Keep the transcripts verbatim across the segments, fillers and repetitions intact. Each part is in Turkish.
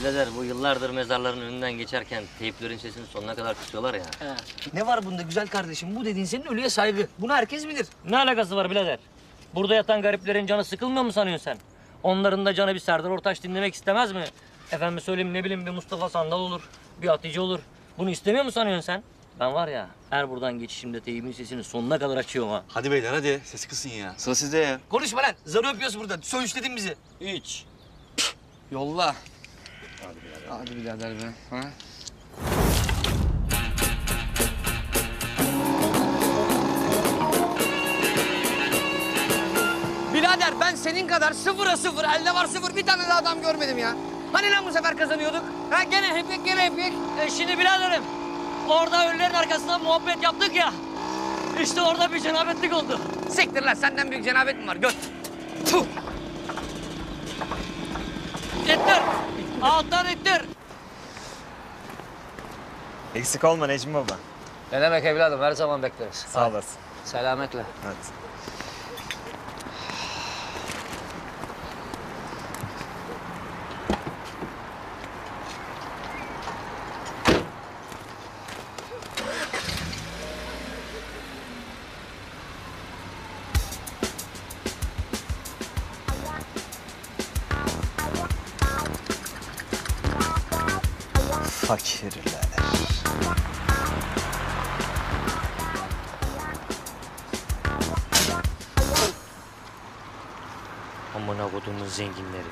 birader bu yıllardır mezarların önünden geçerken teyplerin sesini sonuna kadar kısıyorlar ya. He. Ne var bunda güzel kardeşim? Bu dediğin senin ölüye saygı. Bunu herkes bilir. Ne alakası var birader? Burada yatan gariplerin canı sıkılmıyor mu sanıyorsun sen? Onların da canı bir Serdar Ortaç dinlemek istemez mi? Efendim söyleyeyim ne bileyim bir Mustafa Sandal olur, bir Hatice olur. Bunu istemiyor mu sanıyorsun sen? Ben var ya her buradan geçişimde teybin sesini sonuna kadar açıyorum ha. Hadi beyler hadi. Sesi kısın ya. Sıra sizde ya. Konuşma lan. Zarı öpüyoruz burada. Söğüşledin bizi. Üç. Yolla. Hadi birader be. Ha? Birader ben senin kadar sıfıra sıfır, elde var sıfır bir tane de adam görmedim ya. Hani lan bu sefer kazanıyorduk? Ha gene hep yek, gene hep yek. E şimdi biraderim, orada ölülerin arkasından muhabbet yaptık ya. İşte orada bir cenabetlik oldu. Siktir lan senden büyük cenabet mi var? Göt. Tuh. İttir, alttan ittir. Eksik olma Necmi Baba. Ne demek evladım? Her zaman bekleriz. Sağ olasın. Selametle. Hadi. Fakirler. Amına kodumun zenginleri.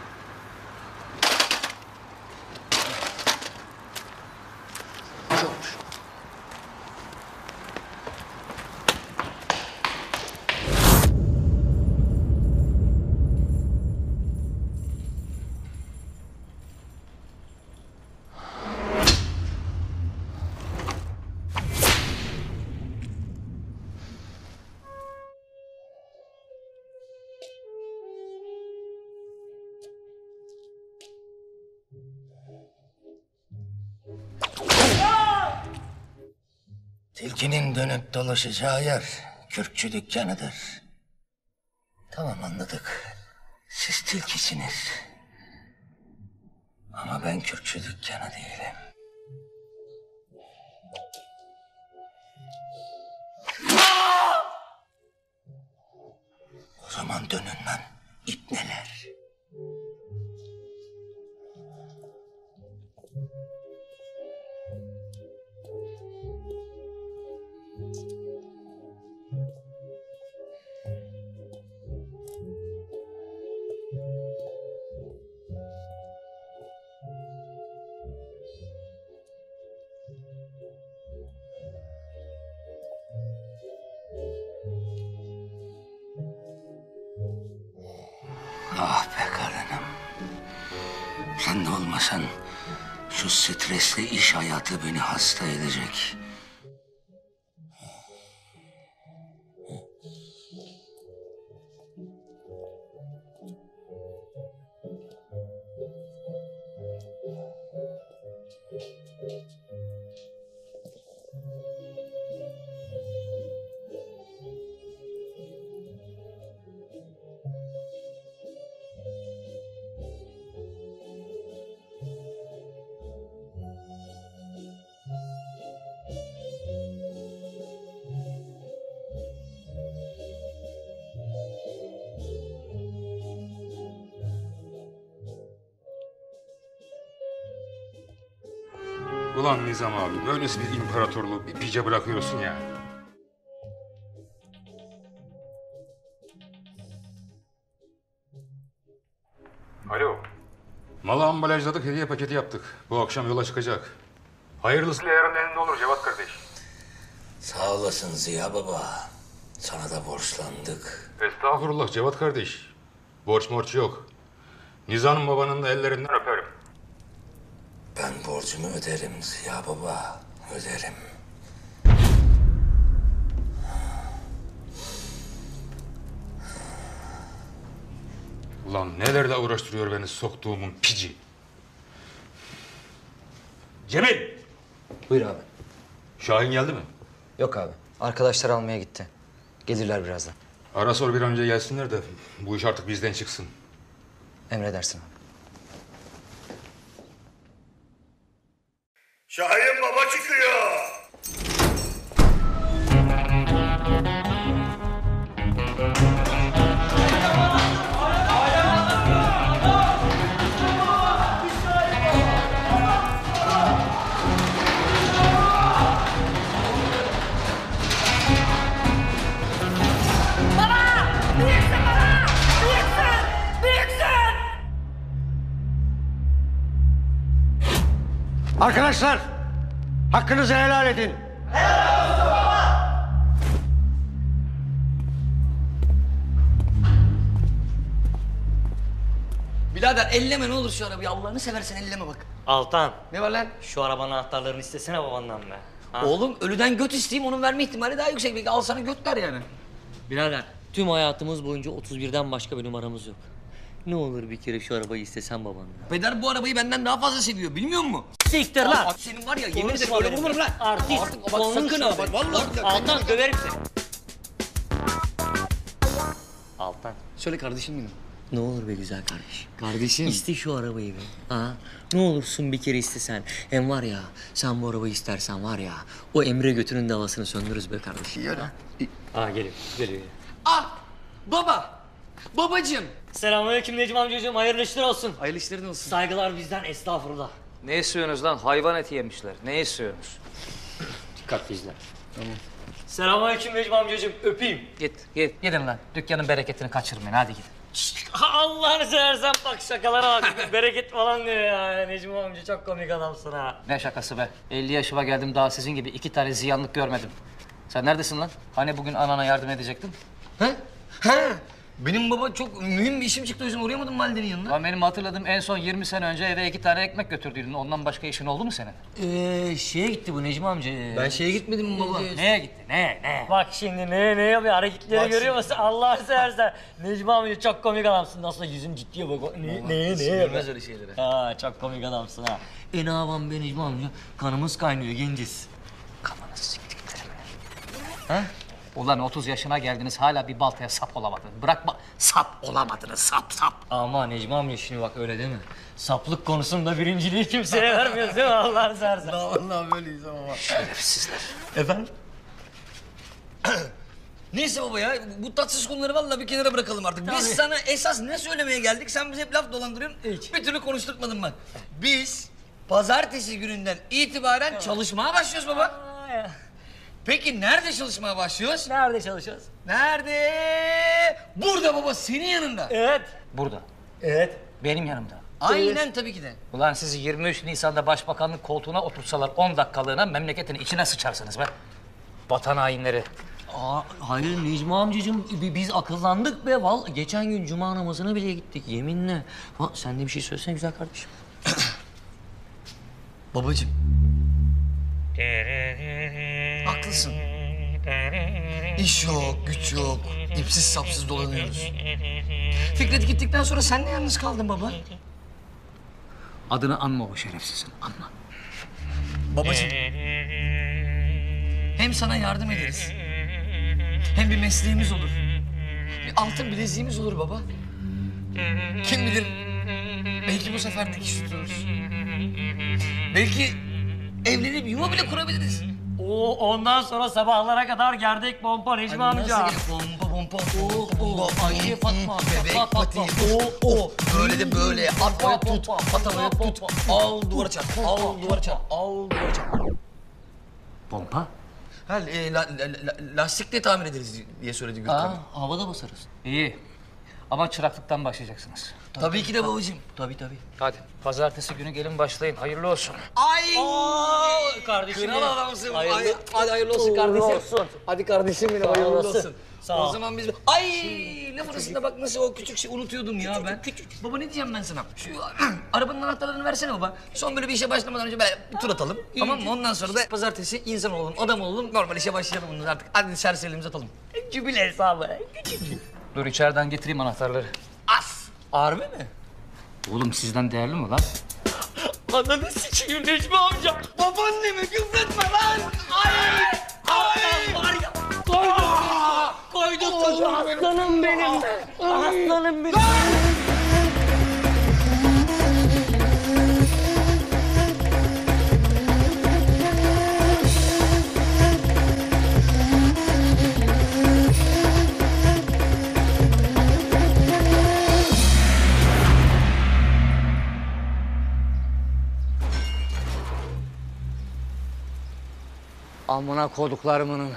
Tilkinin dönüp dolaşacağı yer kürkçü dükkanıdır. Tamam anladık. Siz tilkisiniz. Ama ben kürkçü dükkanı değilim. O zaman dönün lan ibneler. Ah be karınım. Sen de olmasan şu stresli iş hayatı beni hasta edecek. Ulan Nizam abi, böylesi bir imparatorluğu bir pice bırakıyorsun ya. Alo. Malı ambalajladık, hediye paketi yaptık. Bu akşam yola çıkacak. Hayırlısıyla yarın elinde olur Cevat kardeş. Sağ olasın Ziya Baba. Sana da borçlandık. Estağfurullah Cevat kardeş. Borç morç yok. Nizam babanın da ellerinden öperim. Ben borcumu öderim Ziya Baba. Öderim. Ulan nelerle uğraştırıyor beni soktuğumun pici. Cemil! Buyur abi. Şahin geldi mi? Yok abi. Arkadaşlar almaya gitti. Gelirler birazdan. Ara sor bir an önce gelsinler de bu iş artık bizden çıksın. Emredersin abi. Şahin Baba çıkıyor. Arkadaşlar, hakkınızı helal edin. Birader elleme ne olur şu arabayı. Allah'ını seversen elleme bak. Altan, Ne var lan? şu arabanın anahtarlarını istesene babandan be. Ha? Oğlum ölüden göt isteyeyim onun verme ihtimali daha yüksek. Belki al sana göt der yani. Birader, tüm hayatımız boyunca otuz birden başka bir numaramız yok. Ne olur bir kere şu arabayı istesen babandan. Peder bu arabayı benden daha fazla seviyor bilmiyor musun? Siktir lan! Aa, senin var ya yemin ederim Konuşma öyle benimle. vurmadım lan. Artist, Artık bak konuşma sakın ha bak benimle. vallahi. Altan döverim seni. Altan. Söyle kardeşim benim. Ne olur be güzel kardeş. Kardeşim. İste şu arabayı be. Ha? Ne olursun bir kere istesen. Hem var ya sen bu arabayı istersen var ya o Emre götünün davasını söndürürüz be kardeşim. Yürü. Aa geliyor, geliyor. Ah baba. Babacığım. Selamünaleyküm Necmi amcacığım, hayırlı işler olsun. Hayırlı işlerin olsun. Saygılar bizden, estağfurullah. Ne istiyorsunuz lan? Hayvan eti yemişler. Ne istiyorsunuz? Dikkatli izle. Tamam. Selamünaleyküm Necmi amcacığım, öpeyim. Git, git. Gidin lan. Dükkanın bereketini kaçırmayın. Hadi gidin. Allah'ını seversen bak şakalara bak. Bereket falan diyor ya. Necmi amca çok komik adamsın ha. Ne şakası be? elli yaşıma geldim daha sizin gibi iki tane ziyanlık görmedim. Sen neredesin lan? Hani bugün anana yardım edecektin? Ha? Ha? Benim baba çok mühim bir işim çıktı o yüzden uğrayamadım validenin yanına. Lan benim hatırladığım en son yirmi sene önce eve iki tane ekmek götürdüydün. Ondan başka işin oldu mu senin? Ee, şeye gitti bu Necmi amca. Ben şeye gitmedim baba. Neye gitti? Ne? Ne? Bak şimdi ne ne yapıyor hareketleri Bak görüyor musun? Allah'ını seversen. Necmi amca çok komik adamsın. Nasıl yüzün ciddiye bak. Ne ne ne Bilmez yapıyor? öyle şeyleri. Ha çok komik adamsın ha. E ne yapalım be Necmi amca? Kanımız kaynıyor genciz. Kafanı siktiklerim. Ha? Ulan otuz yaşına geldiniz hala bir baltaya sap olamadınız. Bırakma. Sap olamadınız. Sap sap. Ama Necmi amca şimdi bak öyle değil mi? Saplık konusunda birinciliği kimseye vermiyoruz değil mi Allah'ını seversen? Vallahi böyleyiz ama. Şerefsizler. Efendim? Neyse baba ya bu tatsız konuları vallahi bir kenara bırakalım artık. Biz sana esas ne söylemeye geldik? Sen bize hep laf dolandırıyorsun. Hiç. Bir türlü konuşturtmadın bak. Biz pazartesi gününden itibaren çalışmaya başlıyoruz baba. Aa, ya. Peki nerede çalışmaya başlıyoruz? Nerede çalışıyoruz? Nerede? Burada baba senin yanında. Evet. Burada. Evet. Benim yanımda. Aynen tabii ki de. Ulan sizi yirmi üç Nisan'da başbakanlık koltuğuna otursalar on dakikalığına memleketin içine sıçarsınız be. Vatan hainleri. Aa, hayır Necmi amcacığım bi- biz akıllandık be. Vallahi geçen gün cuma namazına bile gittik yeminle. Ha, sen de bir şey söylesene güzel kardeşim. Babacığım. Haklısın. İş yok, güç yok. İpsiz sapsız dolanıyoruz. Fikret gittikten sonra sen de yalnız kaldın baba. Adını anma o şerefsizin, anma. Babacığım. Hem sana yardım ederiz. Hem bir mesleğimiz olur. Bir altın bileziğimiz olur baba. Kim bilir belki bu sefer dikiş tuturuz. Belki evlenip yuva bile kurabiliriz. Oo, ondan sonra sabahlara kadar gerdek pompa Necmi amca. Nasıl gel- Pompa pompa pompa pompa. Ayşe Ay, Fatma, bebek Fatma, pati. Fatma. O o. Böyle de böyle. At havaya tut. At havaya tut. Al duvara çarp. Al duvara çarp. Al duvara çarp. Pompa? Ha, e, la, la, la, lastikle tamir ederiz diye söyledi Gülkan. Aa, havada basarız. İyi. Ama çıraklıktan başlayacaksınız. Tabii ki de babacığım. Tabii tabii. Hadi pazartesi günü gelin başlayın. Hayırlı olsun. Ay! Aa, kardeşim Kral benim. adamsın. Hayırlı- Ay, hadi hayırlı olsun Uğurlu kardeşim. olsun. Hadi kardeşim benim Sağ hayırlı olasın. olsun. Sağ O ol. zaman biz... Ay! Laf arasında bak nasıl o küçük şey unutuyordum ya ben. Baba ne diyeceğim ben sana? Şu arabanın anahtarlarını versene baba. Son böyle bir işe başlamadan önce böyle bir tur atalım. Tamam mı? Ondan sonra da pazartesi insan olalım, adam olalım. Normal işe başlayalım bundan artık. Hadi serseriliğimizi atalım. Cübile hesabı. Dur içeriden getireyim anahtarları. As! Harbi mi? Oğlum sizden değerli mi lan? Ananı sikeyim Necmi amca. Babaannemi küfretme lan! Ay! Ay! Var ya. Koydum. Koydum çocuğu. Aslanım benim. Aslanım benim. Amına koduklarımının.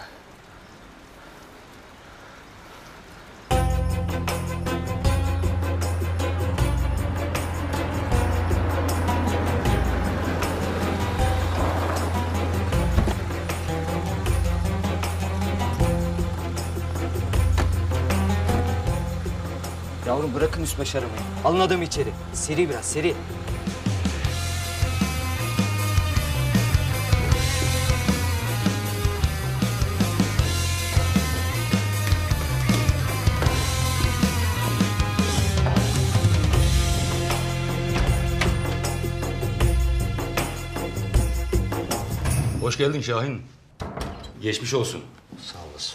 Yavrum bırakın üst baş aramayı. Alın adamı içeri. Seri biraz, seri. Hoş geldin Şahin. Geçmiş olsun. Sağ olasın.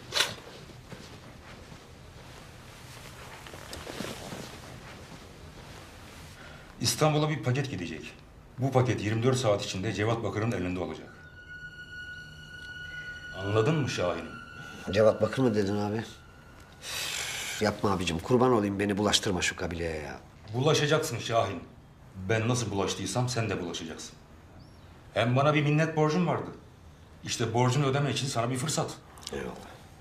İstanbul'a bir paket gidecek. Bu paket yirmi dört saat içinde Cevat Bakır'ın elinde olacak. Anladın mı Şahin'im? Cevat Bakır mı dedin abi? Üf, yapma abicim, kurban olayım, beni bulaştırma şu kabileye ya. Bulaşacaksın Şahin. Ben nasıl bulaştıysam sen de bulaşacaksın. Hem bana bir minnet borcun vardı. İşte borcunu ödeme için sana bir fırsat. Eyvallah.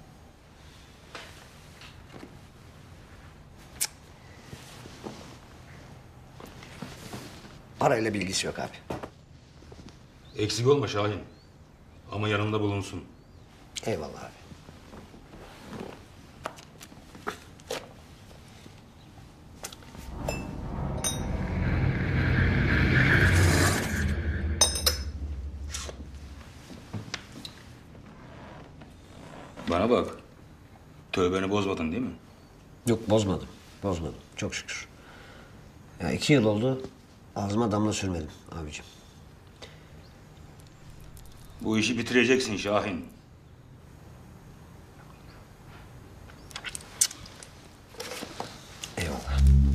Parayla bilgisi yok abi. Eksik olma Şahin. Ama yanımda bulunsun. Eyvallah abi. Bana bak. Tövbeni bozmadın değil mi? Yok, bozmadım. Bozmadım. Çok şükür. Ya iki yıl oldu. Ağzıma damla sürmedim abicim. Bu işi bitireceksin Şahin. Eyvallah.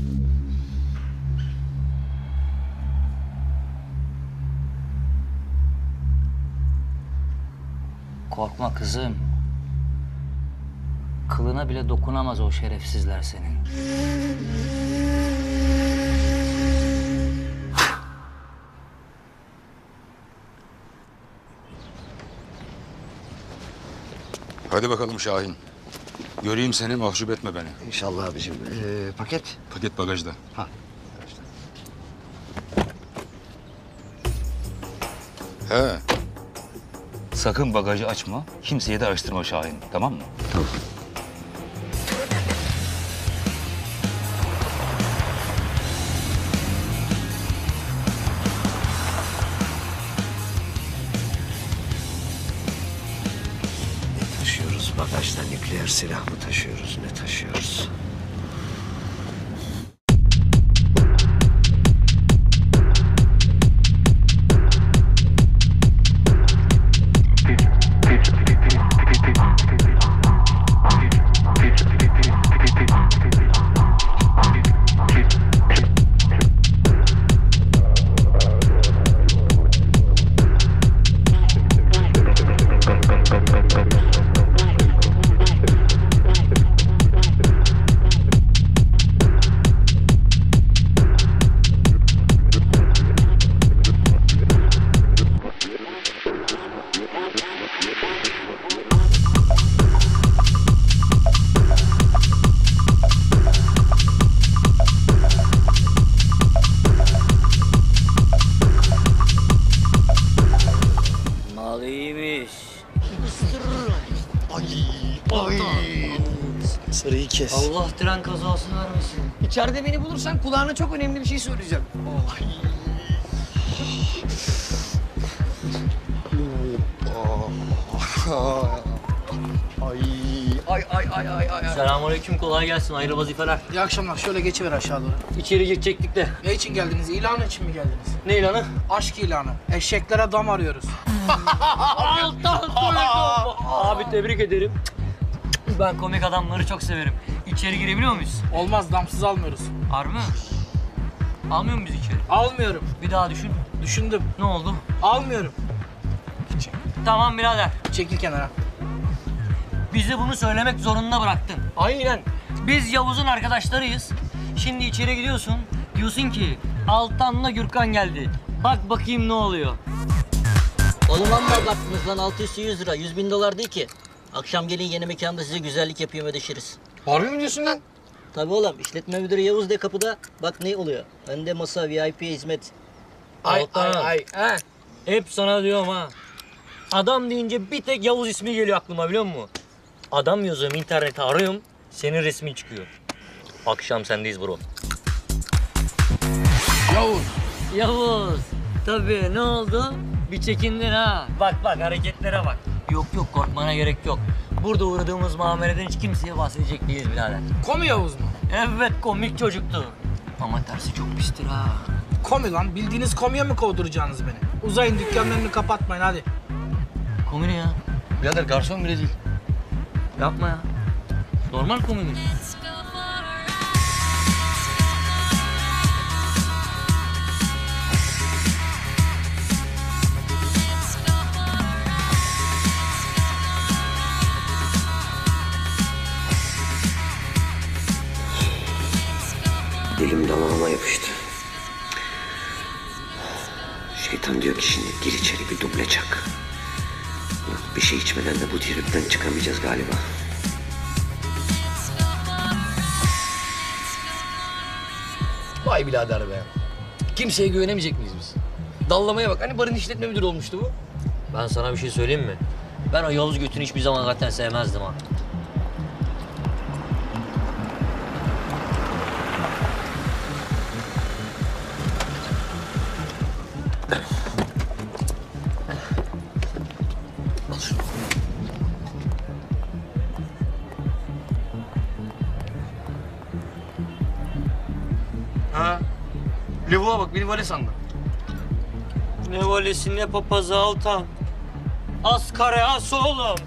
Korkma kızım. Kılına bile dokunamaz o şerefsizler senin. Hadi bakalım Şahin. Göreyim seni, mahcup etme beni. İnşallah abicim. Ee, paket? Paket bagajda. Ha. He. Sakın bagajı açma, kimseye de açtırma Şahin, tamam mı? Tamam. Ne taşıyoruz bagajda? Nükleer silah mı taşıyoruz? Ne taşıyoruz? Mal iyiymiş. Sarıyı kes. Allah tren kazasını vermesin. İçeride beni bulursan kulağına çok önemli bir şey söyleyeceğim. Ay ay ay ay ay ay. Selamünaleyküm, kolay gelsin, hayırlı vazifeler. İyi akşamlar. Şöyle geçiver aşağı doğru. İçeri girecektik de. Ne için geldiniz? İlan için mi geldiniz? Ne ilanı? Aşk ilanı. Eşeklere dam arıyoruz. Alttan duydum. Abi tebrik ederim. Ben komik adamları çok severim. İçeri girebiliyor muyuz? Olmaz, damsız almıyoruz. Harbi mi? Almıyor muyuz içeri? Almıyorum. Bir daha düşün. Düşündüm. Ne oldu? Almıyorum. Tamam birader. Çekil kenara. Bizi bunu söylemek zorunda bıraktın. Aynen. Biz Yavuz'un arkadaşlarıyız. Şimdi içeri gidiyorsun. Diyorsun ki Altan'la Gürkan geldi. Bak bakayım ne oluyor. Oğlum amma abarttınız lan, altı üstü yüz lira. Yüz bin dolar değil ki. Akşam gelin yeni mekanda size güzellik yapayım, ödeşiriz. Harbi mi diyorsun lan? Tabii oğlum, işletme müdürü Yavuz de kapıda. Bak ne oluyor. Önde masa, V I P hizmet. Ay Ay ay ay. ay. Hep sana diyorum ha. Adam deyince bir tek Yavuz ismi geliyor aklıma, biliyor musun? Adam yazıyorum, internete arıyorum, senin resmin çıkıyor. Akşam sendeyiz bro. Yavuz. Yavuz. Tabii, ne oldu? Bir çekindin ha. Bak bak, hareketlere bak. Yok yok, korkmana gerek yok. Burada uğradığımız muameleden hiç kimseye bahsedecek değiliz birader. Komi Yavuz mu? Evet, komik çocuktu. Ama tersi çok pistir ha. Komi lan. Bildiğiniz komiye mi kovduracaksınız beni? Uzayın, dükkanlarını kapatmayın hadi. Komi ne ya? Birader garson bile değil. Yapma ya. Normal komi mi? Dilim damağıma yapıştı. Şeytan diyor ki şimdi gir içeri bir duble çak. Ulan bir şey içmeden de bu tripten çıkamayacağız galiba. Vay birader be. Kimseye güvenemeyecek miyiz biz? Dallamaya bak. Hani barın işletme müdürü olmuştu bu. Ben sana bir şey söyleyeyim mi? Ben o Yavuz götünü hiçbir zaman zaten sevmezdim ha. Ha? Lavuğa bak, beni vale sandı. Ne valisi ne papazı Altan. Az kare as oğlum.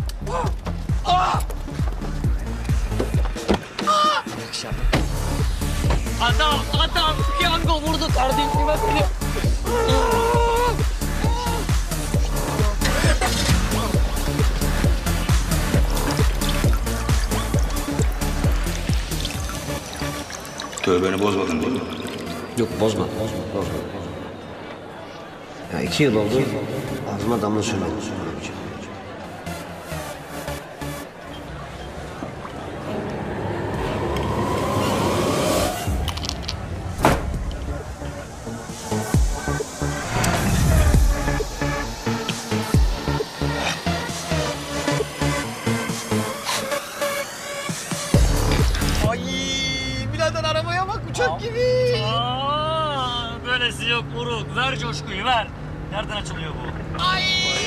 Adam, adam piyango vurdu kardeşime beni. Tövbeni bozmadın değil mi? Yok bozma, bozma, bozma, bozma. Ya iki yıl oldu, ağzıma damla sürmedim. Ay birader arabaya bak, uçak gibi. Aa, böylesi yok Buruk. Ver coşkuyu ver. Nereden açılıyor bu? Ay.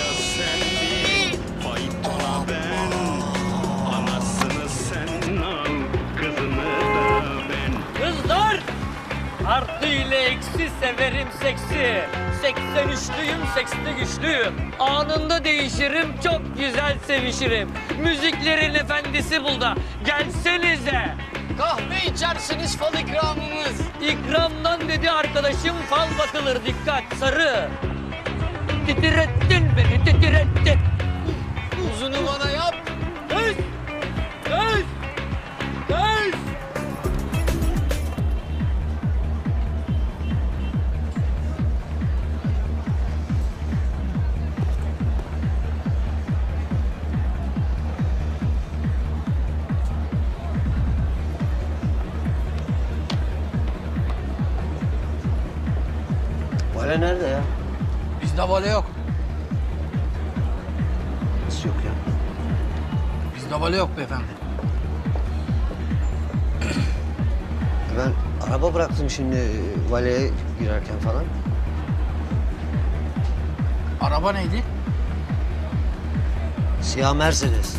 Kızlar! Artı ile eksi severim seksi. seksen üçlüyüm, sekste güçlüyüm. Anında değişirim, çok güzel sevişirim. Müziklerin efendisi burada. Gelsenize. Kahve içersiniz, fal ikramımız. İkramdan dedi arkadaşım, fal bakılır, dikkat sarı. Titrettin beni, titrettin. Uzunu bana yap. Kız! Kız! Kız! Vale nerede ya? Bizde vale yok. Nasıl yok ya? Bizde vale yok beyefendi. Ben araba bıraktım şimdi e, valeye girerken falan. Araba neydi? Siyah Mercedes.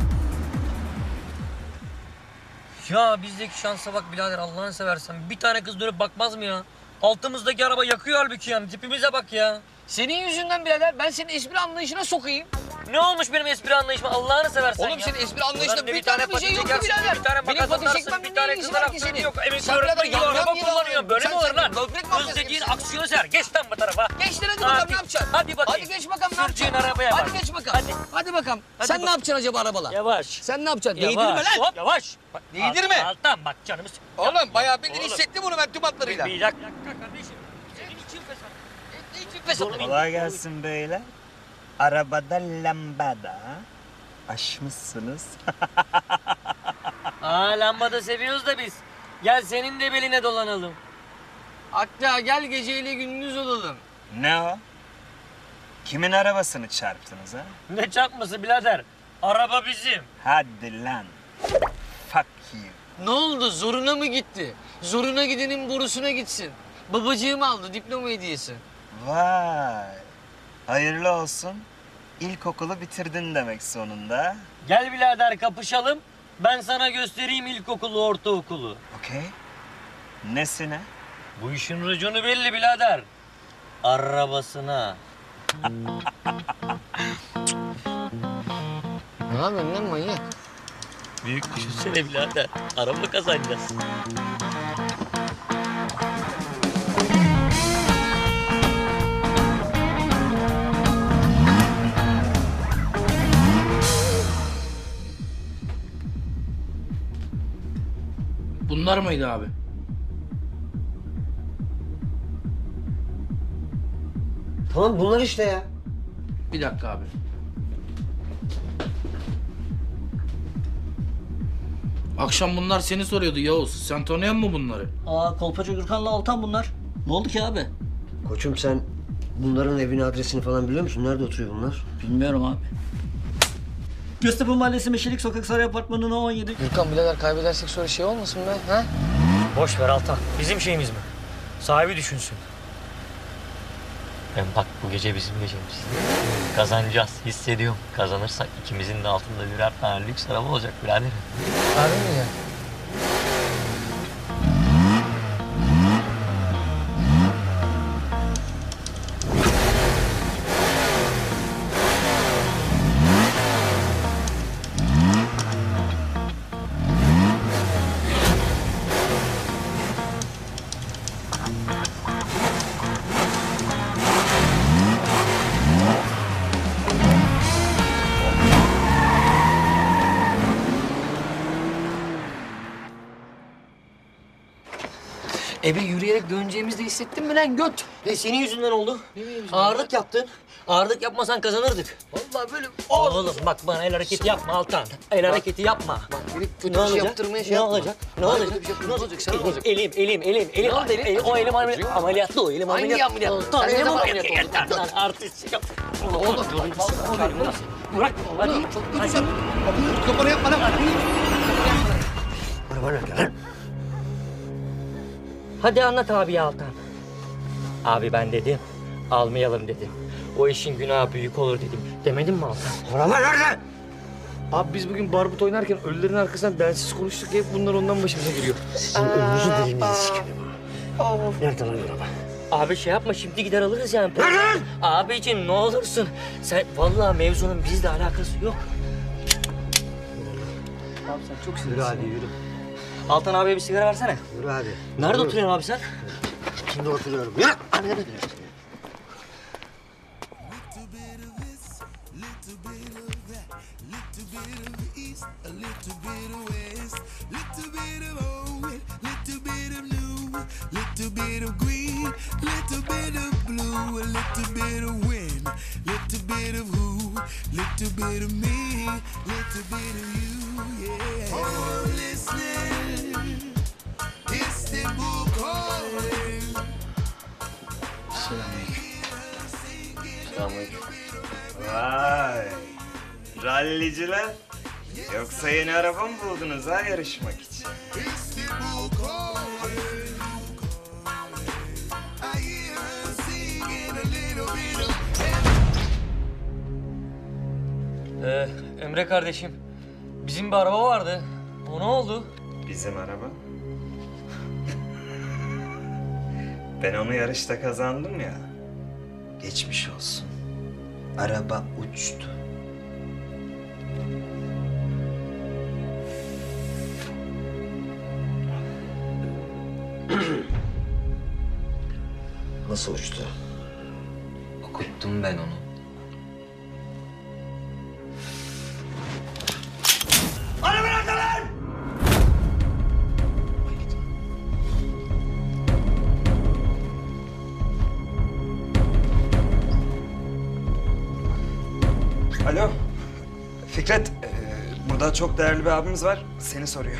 Ya bizdeki şansa bak birader, Allah'ını seversen. Bir tane kız dönüp bakmaz mı ya? Altımızdaki araba yakıyor halbuki yani. Tipimize bak ya. Senin yüzünden birader ben senin espri anlayışına sokayım. Ne olmuş benim espri anlayışıma, Allah'ını seversen Oğlum ya. senin espri anlayışında Ulan ne bir tane bir şey yok ki birader. Bir tane Benim makas pati atarsın, çekmem bir ne tane ilgisi kızla var ki lafın senin? yok. Emin Sen öğretmen birader gibi yamyam araba gibi kullanıyor. davranıyorsun. Böyle mi Sen- olur sen lan? böbrek Hız mafyası dediğin gibisin. aksiyon ser. Geç lan bu tarafa. Geç lan hadi bakalım ne yapacaksın? Hadi bakayım. Hadi geç bakalım ne Sürdüğün yapacaksın? arabaya bak. Hadi geç bakalım. Hadi. Hadi bakalım. Hadi Sen bak- ne yapacaksın acaba arabala? Yavaş. Sen ne yapacaksın? Yavaş. Değdirme lan. Hop, yavaş. Bak, Değdirme. alt- Alttan bak canımız. Oğlum bayağı bildiğin Oğlum. hissettim bunu ben tüm hatlarıyla. Bir dakika kardeşim. Senin için fesat. Ne için fesat? Kolay gelsin beyler. arabada lambada aşmışsınız. Aa lambada seviyoruz da biz. Gel senin de beline dolanalım. Hatta gel geceyle gündüz olalım. Ne o? Kimin arabasını çarptınız ha? Ne çarpması birader? Araba bizim. Hadi lan. Fuck you. Ne oldu? Zoruna mı gitti? Zoruna gidenin borusuna gitsin. Babacığım aldı diploma hediyesi. Vay. Hayırlı olsun. İlkokulu bitirdin demek sonunda. Gel birader kapışalım. Ben sana göstereyim ilkokulu, ortaokulu. Okey. Nesine? Bu işin raconu belli birader. Arabasına. Ne yapıyorsun lan manyak? Büyük düşünsene birader. Araba kazanacağız. Bunlar mıydı abi? Tamam bunlar işte ya. Bir dakika abi. Akşam bunlar seni soruyordu Yavuz. Sen tanıyor musun bunları? Aa Kolpaço Gürkan'la Altan bunlar. Ne oldu ki abi? Koçum sen bunların evini adresini falan biliyor musun? Nerede oturuyor bunlar? Bilmiyorum abi. Göztepe Mahallesi Meşelik Sokak Saray Apartmanı No on yedi. Gürkan birader kaybedersek sonra şey olmasın be ha? Boş ver Altan. Bizim şeyimiz mi? Sahibi düşünsün. Ben bak bu gece bizim gecemiz. Kazanacağız. Hissediyorum. Kazanırsak ikimizin de altında birer tane lüks araba olacak biraderim. Harbi mi ya? Eve yürüyerek döneceğimizi de hissettin mi lan göt? E senin yüzünden oldu. Ağırlık yaptın. Ağırlık yapmasan kazanırdık. Vallahi böyle Oğlum bak bana el hareketi yapma Altan. El hareketi yapma. gelip kötü Ne bir şey olacak? yaptırmaya şey Ne yapma. olacak? Ne Hayır, olacak? kötü bir şey yaptırmaya ne olacak? Sana ne olacak? Elim, elim, elim, elim. Ne oldu elin? elim o elim ameliyat, ameliyatlı o elim Hangi ameliyat. ameliyat? Altan, Sen ne elim zaman ameliyat. ameliyat oldun? Yeter lan artist yap. Oğlum, Bırak. Hadi. çok güzel. Kapanı yapma lan. Hadi anlat abi Altan. Abi ben dedim. Almayalım dedim. O işin günahı büyük olur dedim. Demedim mi Altan? Araba nerede? Abi biz bugün barbut oynarken ölülerin arkasından bensiz konuştuk ya hep bunlar ondan başımıza geliyor. Sizin önünüzü dilinizi sikerim. Nerede lan araba? Abi şey yapma şimdi gider alırız yani. Nereden? Abicim ne olursun. Sen vallahi mevzunun bizle alakası yok. Abi sen çok Yürü hadi yürü. Altan abiye bir sigara versene. Yürü hadi. Nerede Yürü. oturuyorsun abi sen? Şimdi oturuyorum. Yürü. Hadi hadi. Vay. Ralliciler. Yoksa yeni araba mı buldunuz ha yarışmak için? Ee, Emre kardeşim, bizim bir araba vardı. O ne oldu? Bizim araba. Ben onu yarışta kazandım ya. Geçmiş olsun. Araba uçtu. Nasıl uçtu? Okuttum ben onu. Araba nerede lan? Alo. Fikret, e, burada çok değerli bir abimiz var. Seni soruyor.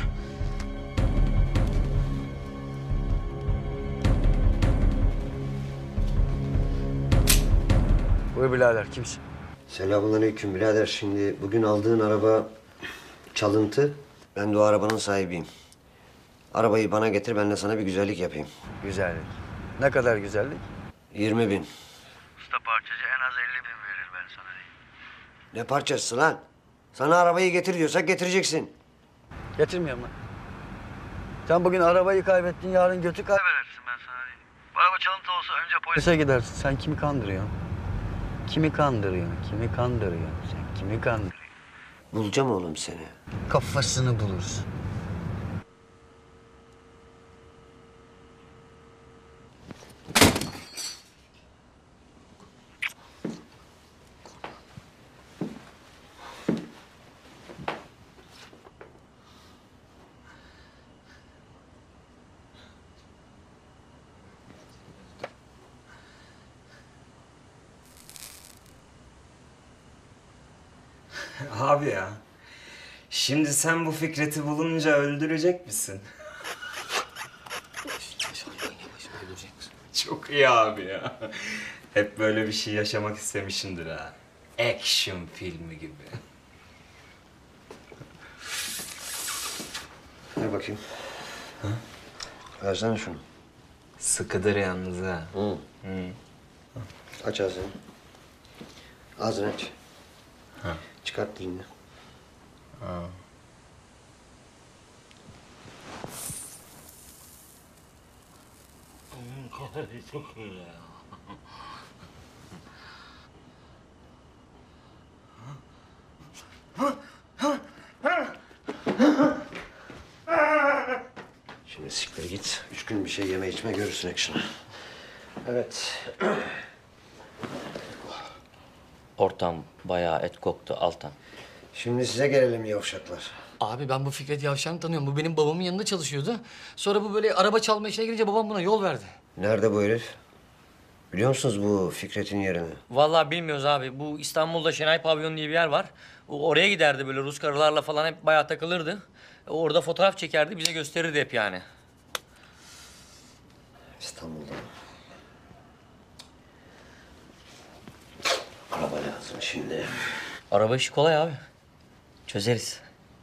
Buyur birader, kimsin? Selamünaleyküm birader. Şimdi bugün aldığın araba çalıntı. Ben de o arabanın sahibiyim. Arabayı bana getir, ben de sana bir güzellik yapayım. Güzellik. Ne kadar güzellik? Yirmi bin. Usta parçacı en az elli bin verir ben sana diyeyim. Ne parçası lan? Sana arabayı getir diyorsak getireceksin. Getirmiyorum lan. Sen bugün arabayı kaybettin, yarın götü kaybedersin ben sana diyeyim. Bu araba çalıntı olsa önce polise gidersin. Sen kimi kandırıyorsun? Kimi kandırıyorsun? Kimi kandırıyorsun? Sen kimi kandırıyorsun? Bulacağım oğlum seni. Kafasını bulursun. Abi ya. Şimdi sen bu Fikret'i bulunca öldürecek misin? Çok iyi abi ya. Hep böyle bir şey yaşamak istemişimdir ha. Action filmi gibi. Ver bakayım. Ha? Versene şunu. Sıkıdır yalnız ha. Hı. Hı. Aç ağzını. Ağzını aç. Ha. Çıkart dilini. Ha. Çok iyi ya. Şimdi siktir git. Üç gün bir şey yeme içme görürsün action'ı. Evet. Ortam bayağı et koktu Altan. Şimdi size gelelim yavşaklar. Abi ben bu Fikret Yavşan'ı tanıyorum. Bu benim babamın yanında çalışıyordu. Sonra bu böyle araba çalma işine girince babam buna yol verdi. Nerede bu herif? Biliyor musunuz bu Fikret'in yerini? Vallahi bilmiyoruz abi. Bu İstanbul'da Şenay Pavyon diye bir yer var. O- Oraya giderdi böyle Rus karılarla falan hep bayağı takılırdı. Orada fotoğraf çekerdi, bize gösterirdi hep yani. İstanbul'da. Araba lazım şimdi. Araba işi kolay abi. Çözeriz.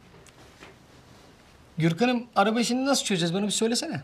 Gürkan'ım araba işini nasıl çözeceğiz? Bana bir söylesene.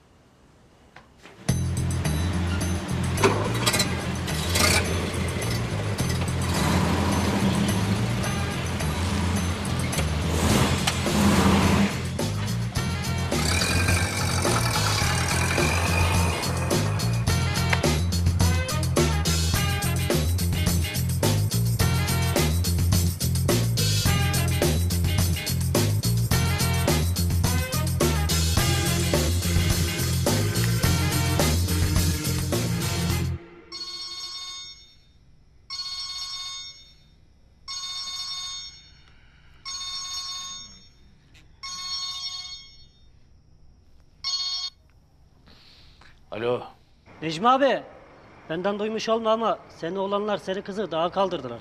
Alo. Necmi abi, benden duymuş olma ama senin oğlanlar seni kızı dağa kaldırdılar.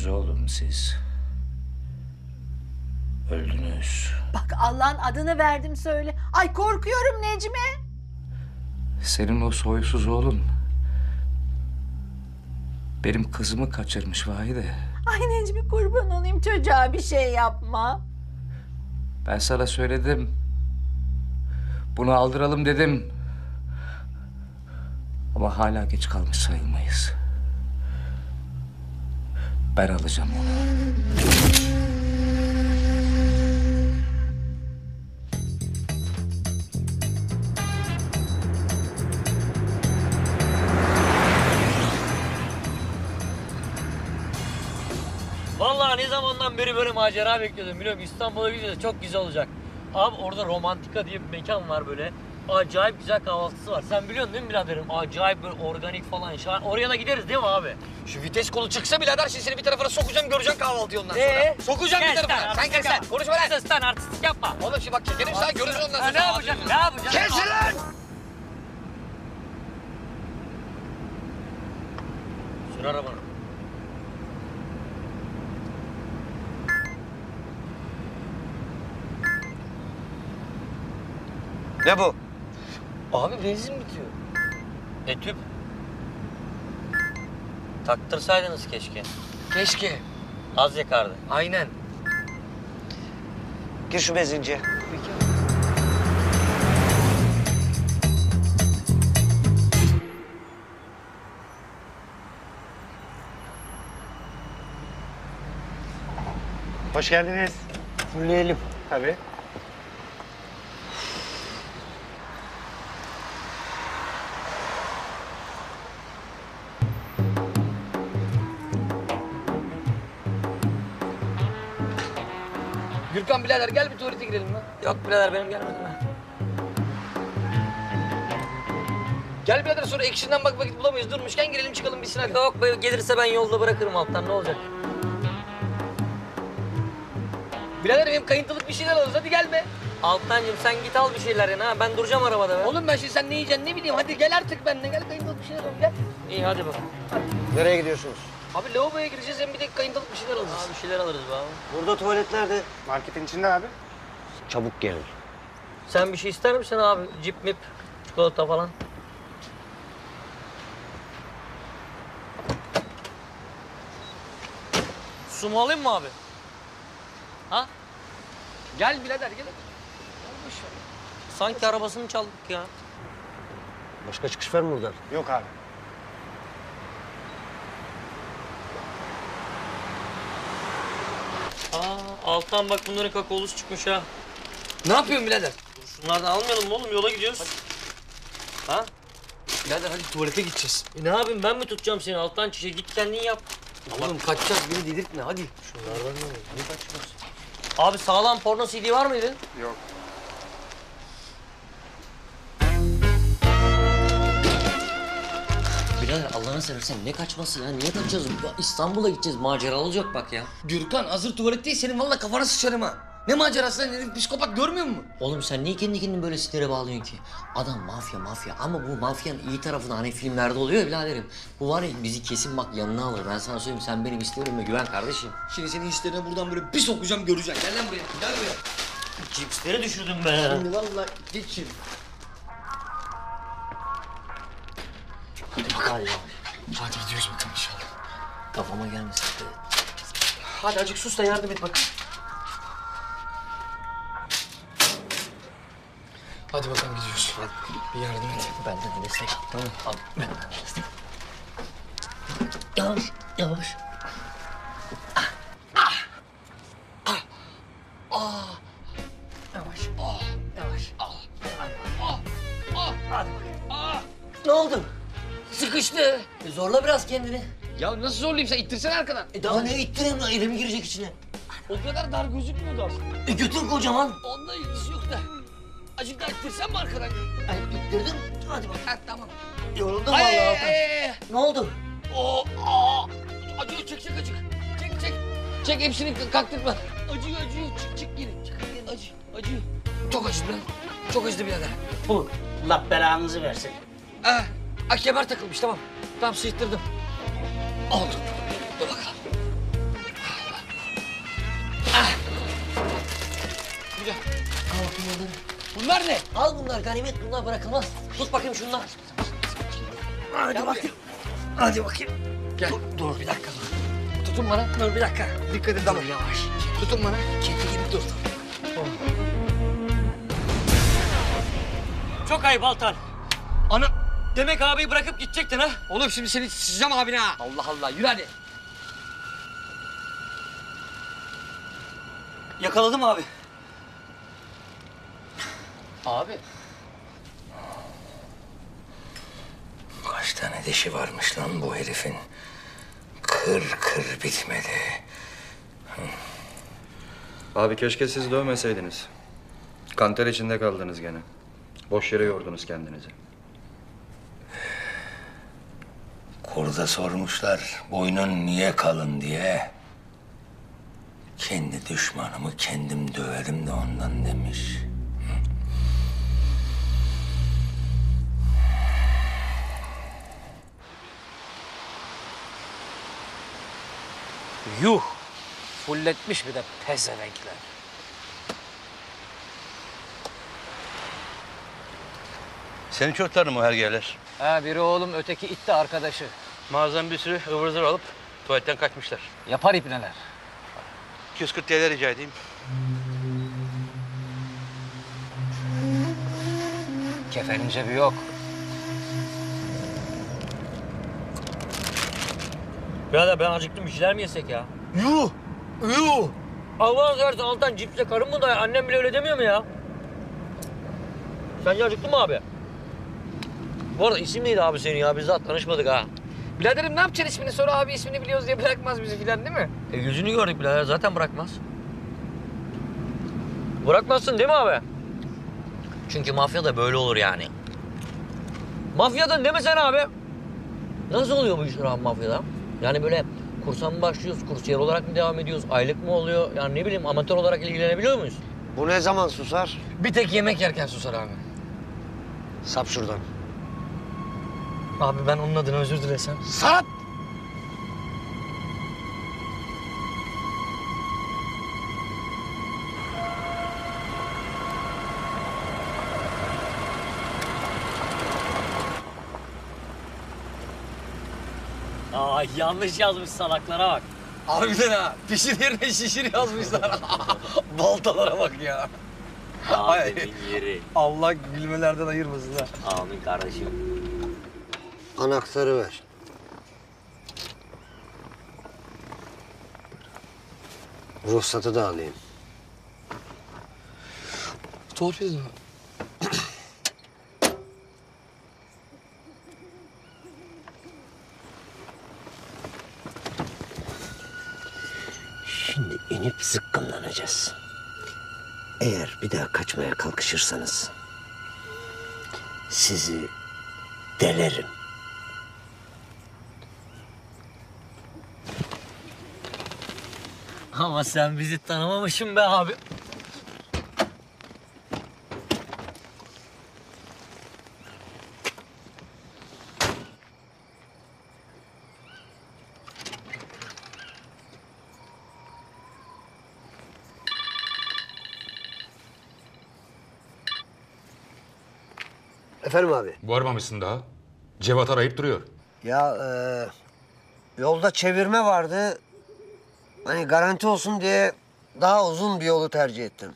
Öldünüz oğlum siz. Öldünüz. Bak Allah'ın adını verdim söyle. Ay korkuyorum Necmi. Senin o soysuz oğlun benim kızımı kaçırmış Vahide. Ay Necmi kurban olayım çocuğa bir şey yapma. Ben sana söyledim. Bunu aldıralım dedim. Ama hala geç kalmış sayılmayız. Ben alacağım onu. Vallahi ne zamandan beri böyle macera bekliyordum biliyorum. İstanbul'a gideceğiz, çok güzel olacak. Abi orada Romantika diye bir mekan var böyle. Acayip güzel kahvaltısı var. Sen biliyorsun değil mi biraderim? Acayip böyle organik falan. Şahane. Oraya da gideriz değil mi abi? Şu vites kolu çıksa birader şimdi seni bir tarafına sokacağım göreceksin kahvaltıyı ondan sonra. Ee? Sokacağım bir tarafına. Sen kes sen. Konuşma lan. Kes lan artistlik yapma. Oğlum şimdi bak çekerim sen görürsün ondan sonra. Ha, ne yapacaksın? Ne yapacaksın? Kes lan! Sür arabanı. Ne bu? Abi benzin bitiyor. E tüp. Taktırsaydınız keşke. Keşke. Az yakardı. Aynen. Gir şu benzinciye. Hoş geldiniz. Fulleyelim. Tabii. Gürkan birader gel bir tuvalete girelim lan. Yok birader benim gelmedim ben. Gel birader sonra ekşinden bak vakit bulamayız. Durmuşken girelim çıkalım bitsin hadi. Yok be, gelirse ben yolda bırakırım alttan, ne olacak? Birader benim kayıntılık bir şeyler alırız hadi gel be. Altancığım sen git al bir şeyler yani ha, ben duracağım arabada be. Oğlum ben şimdi sen ne yiyeceksin ne bileyim hadi gel artık benimle gel kayıntılık bir şeyler alalım gel. İyi hadi bakalım. Nereye gidiyorsunuz? Abi lavaboya gireceğiz hem bir de kayıntılık bir şeyler alırız. Abi bir şeyler alırız be abi. Burada tuvalet nerede? Marketin içinde abi. Çabuk gelin. Sen bir şey ister misin abi? Cip mip, çikolata falan. Su mu alayım mı abi? Ha? Gel birader gel. Sanki arabasını çaldık ya. Başka çıkış var mı buradan? Yok abi. Aa, alttan bak bunların kakaolusu çıkmış ha. Ne yapıyorsun birader? Şunlardan almayalım mı oğlum? Yola gidiyoruz. Ha? Birader hadi tuvalete gideceğiz. E ne yapayım, ben mi tutacağım seni? Alttan çişe git kendin yap. Oğlum kaçacağız beni delirtme hadi. Şunlardan ne olur? Ne kaçmaz? Abi sağlam porno C D var mıydı? Yok. Birader Allah'ını seversen ne kaçması ya? Niye kaçacağız? Ya İstanbul'a gideceğiz. Macera olacak bak ya. Gürkan hazır tuvaletteyiz senin valla kafana sıçarım ha. Ne macerası lan herif psikopat görmüyor musun? Oğlum sen niye kendi kendini böyle sinire bağlıyorsun ki? Adam mafya mafya ama bu mafyanın iyi tarafı da hani filmlerde oluyor ya biraderim. Bu var ya bizi kesin bak yanına alır. Ben sana söyleyeyim, sen benim hislerime güven kardeşim. Şimdi senin hislerine buradan böyle bir sokacağım göreceksin. Gel lan buraya gel buraya. Cipsleri düşürdüm be. Şimdi valla geç şimdi. Hadi bakalım. Hadi gidiyoruz bakalım inşallah. Kafama gelmesin. Hadi azıcık sus da yardım et bak. Hadi bakalım gidiyoruz. Bir yardım et. Benden de destek al. Tamam. Al. Benden de destek. Yavaş. Yavaş. Ah. Ah. Ah. Ah. Yavaş. Ah. Yavaş. Ah. Hadi. Ah. Ah. Hadi bakayım. Ah. Ne oldu? Sıkıştı. E zorla biraz kendini. Ya nasıl zorlayayım sen ittirsene arkadan. E daha ne ittireyim lan? Elim girecek içine. O kadar dar gözükmüyordu aslında. E götür kocaman. Onda ilgisi yok da. Azıcık daha ittirsen mi arkadan? Ay ittirdim. Hadi bak. Ha tamam. Yoruldum Ay, vallahi. ay, Altan. ay, ay. Ne oldu? Oo, aa. Acıyor çek çek acık. Çek çek. Çek hepsini kaktırma. Acıyor acıyor. Çık çık geri. Çık geri. Acı, acıyor. Çok acıdı lan. Çok acıdı birader. Bu. Allah belanızı versin. Ah, ah kemer takılmış tamam. Tamam sıyırttırdım. Oldu. Dur bakalım. güzel. Al bakayım bunları. Bunlar ne? Al bunlar ganimet, bunlar bırakılmaz. Tut bakayım şunlar. Hadi Gel bakayım. Hadi bakayım. Gel. Dur, dur bir dakika. Tutun bana. Dur bir dakika. Dikkat et. Tamam yavaş. Tutun bana. Kedi gibi dur. Oh. Çok ayıp Altan. Ana, demek abiyi bırakıp gidecektin ha? Oğlum şimdi seni sızacağım abine ha. Allah Allah yürü hadi. Yakaladım abi. Abi. Kaç tane dişi varmış lan bu herifin. Kır kır bitmedi. Abi keşke siz dövmeseydiniz. Kanter içinde kaldınız gene. Boş yere yordunuz kendinizi. Kurda sormuşlar boynun niye kalın diye. Kendi düşmanımı kendim döverim de ondan demiş. Yuh! Fulletmiş bir de pezevenkler. Senin çocukların mı hergeler? Ha biri oğlum, öteki itti arkadaşı. Mağazadan bir sürü ıvır zıvır alıp tuvaletten kaçmışlar. Yapar ipneler. iki yüz kırk T L rica edeyim. Kefenin cebi yok. Birader ben acıktım, bir şeyler mi yesek ya? Yuh! Yuh! Allah'ını seversen Altan, cipse karın mı dayar? Annem bile öyle demiyor mu ya? Sence acıktın mı abi? Bu arada isim neydi abi senin ya? Biz daha tanışmadık ha. Biraderim ne yapacaksın ismini? Sonra abi ismini biliyoruz diye bırakmaz bizi filan değil mi? E yüzünü gördük birader, zaten bırakmaz. Bırakmazsın değil mi abi? Çünkü mafya da böyle olur yani. Mafyadan demesen abi. Nasıl oluyor bu işler abi mafyada? Yani böyle kursa mı başlıyoruz, kursiyer olarak mı devam ediyoruz, aylık mı oluyor? Yani ne bileyim, amatör olarak ilgilenebiliyor muyuz? Bu ne zaman susar? Bir tek yemek yerken susar abi. Sap şuradan. Abi ben onun adına özür dilesem. Sap! Aa yanlış yazmış, salaklara bak. Harbiden ha. Pişir yerine şişir yazmışlar. Baltalara bak ya. Abimin yeri. Allah gülmelerden ayırmasın ha. Amin kardeşim. Anahtarı ver. Ruhsatı da alayım. Torpil mi? Şimdi inip zıkkımlanacağız. Eğer bir daha kaçmaya kalkışırsanız sizi delerim. Ama sen bizi tanımamışsın be abi. Efendim abi? Varmamışsın daha. Cevat arayıp duruyor. Ya e, yolda çevirme vardı. Hani garanti olsun diye daha uzun bir yolu tercih ettim.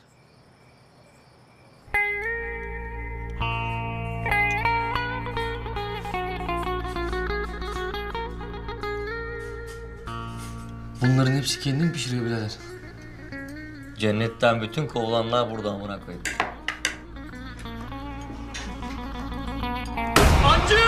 Bunların hepsi kendin pişiriyor birader. Cennetten bütün kovulanlar burada amına koyayım. Hancı!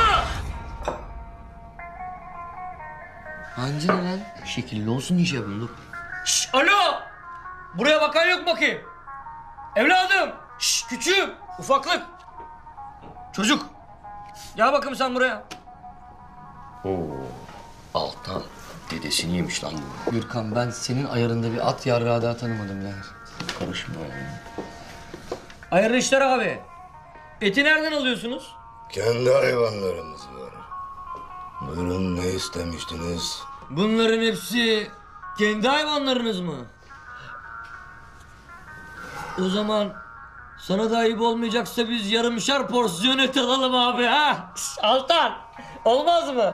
Hancı ne lan? Şekilli olsun iyice bulduk. Şş, alo! Buraya bakan yok bakayım. Evladım! Şş, küçüğüm, ufaklık. Çocuk. Gel bakayım sen buraya. Oo. Altan. Dedesini yemiş lan bu. Gürkan ben senin ayarında bir at yarrağı daha tanımadım birader. Karışma ya. Hayırlı işler abi. Eti nereden alıyorsunuz? Kendi hayvanlarımız var. Buyurun ne istemiştiniz? Bunların hepsi kendi hayvanlarınız mı? O zaman sana da ayıp olmayacaksa biz yarımşar porsiyon et alalım abi ha. Altan olmaz mı?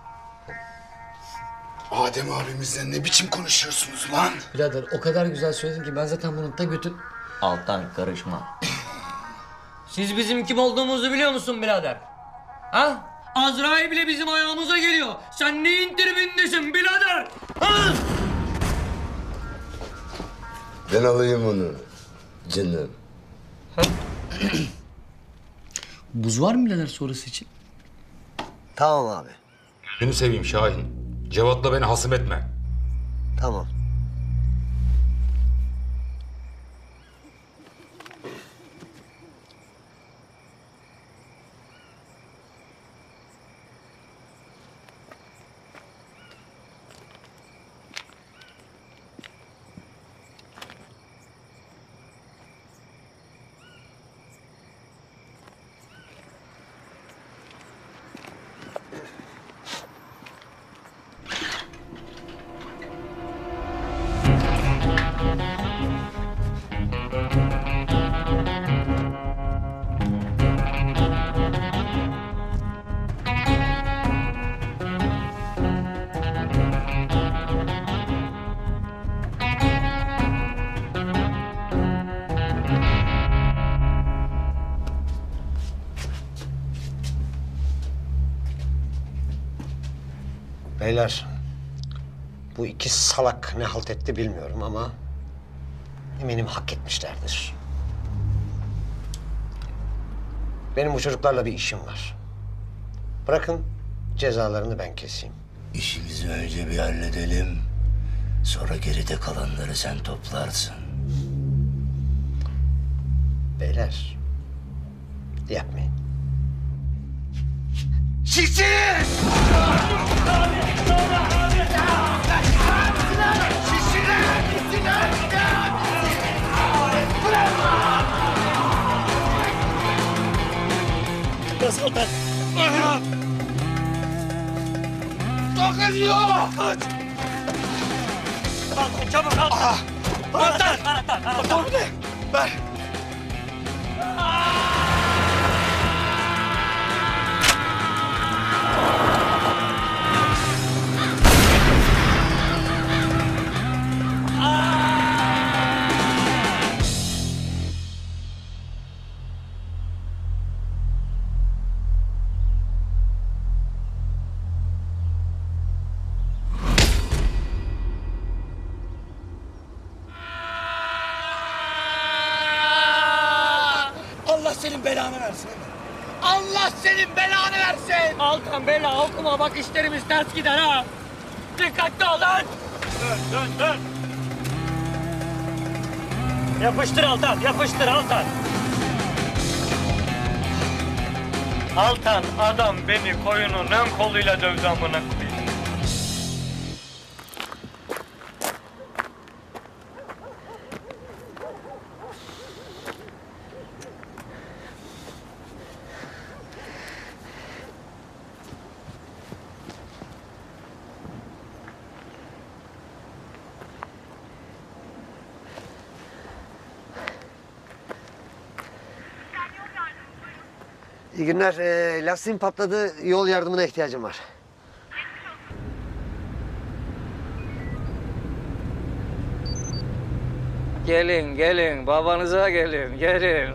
Adem abimizle ne biçim konuşuyorsunuz lan? Birader o kadar güzel söyledin ki ben zaten bunun ta götün... Altan karışma. Siz bizim kim olduğumuzu biliyor musun birader? Ha? Azrail bile bizim ayağımıza geliyor. Sen neyin tribindesin birader? Ha? Ben alayım onu. Canım. Buz var mı birader sonrası için? Tamam abi. Günü seveyim Şahin. Cevat'la beni hasım etme. Tamam. Beyler, bu iki salak ne halt etti bilmiyorum ama eminim hak etmişlerdir. Benim bu çocuklarla bir işim var. Bırakın cezalarını ben keseyim. İşimizi önce bir halledelim. Sonra geride kalanları sen toplarsın. Beyler, yapmayın. Şişiniz! Nasıl Altan? Çok acıyor! Altan çabuk Altan! Altan! Altan! Altan! Ver! Allah senin belanı versin. Allah senin belanı versin. Altan bela okuma bak işlerimiz ters gider ha. Dikkatli ol lan. Dön dön dön. Yapıştır Altan yapıştır Altan. Altan adam beni koyunun ön koluyla dövdü amına koyayım. İyi günler. Ee, lastiğim patladı. Yol yardımına ihtiyacım var. Gelin gelin babanıza gelin gelin.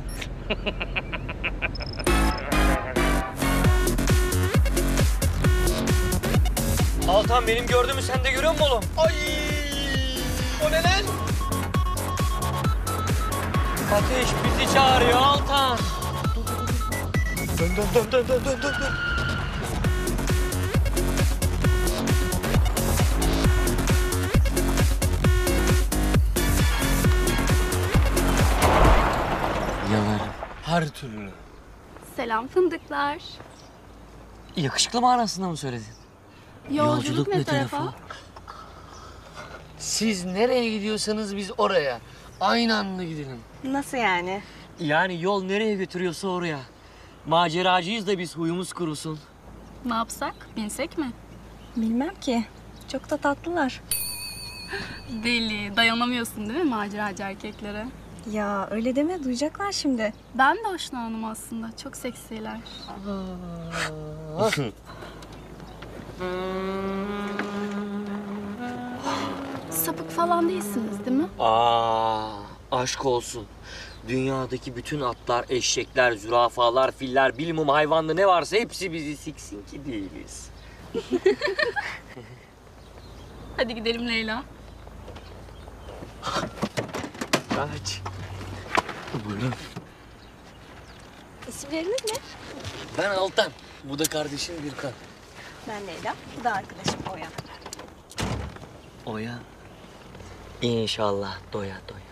Altan benim gördüğümü sen de görüyor musun oğlum? Ay! O ne lan? Ateş bizi çağırıyor Altan. Dön dön dön dön dön dön dön dön. Yalarım. Her türlü. Selam fındıklar. Yakışıklı manasında mı söyledin? Yolculuk, ne tarafa? Siz nereye gidiyorsanız biz oraya. Aynı anda gidelim. Nasıl yani? Yani yol nereye götürüyorsa oraya. Maceracıyız da biz huyumuz kurusun. Ne yapsak? Binsek mi? Bilmem ki. Çok da tatlılar. Deli. Dayanamıyorsun değil mi maceracı erkeklere? Ya öyle deme, duyacaklar şimdi. Ben de hoşlandım aslında. Çok seksiler. Sapık falan değilsiniz değil mi? Aa, aşk olsun. Dünyadaki bütün atlar, eşekler, zürafalar, filler, bilimum hayvanlı ne varsa hepsi bizi siksin ki değiliz. Hadi gidelim Leyla. Kaç. Buyurun. İsimleriniz ne? Ben Altan. Bu da kardeşim Gürkan. Ben Leyla. Bu da arkadaşım Oya. Oya. İnşallah doya doya.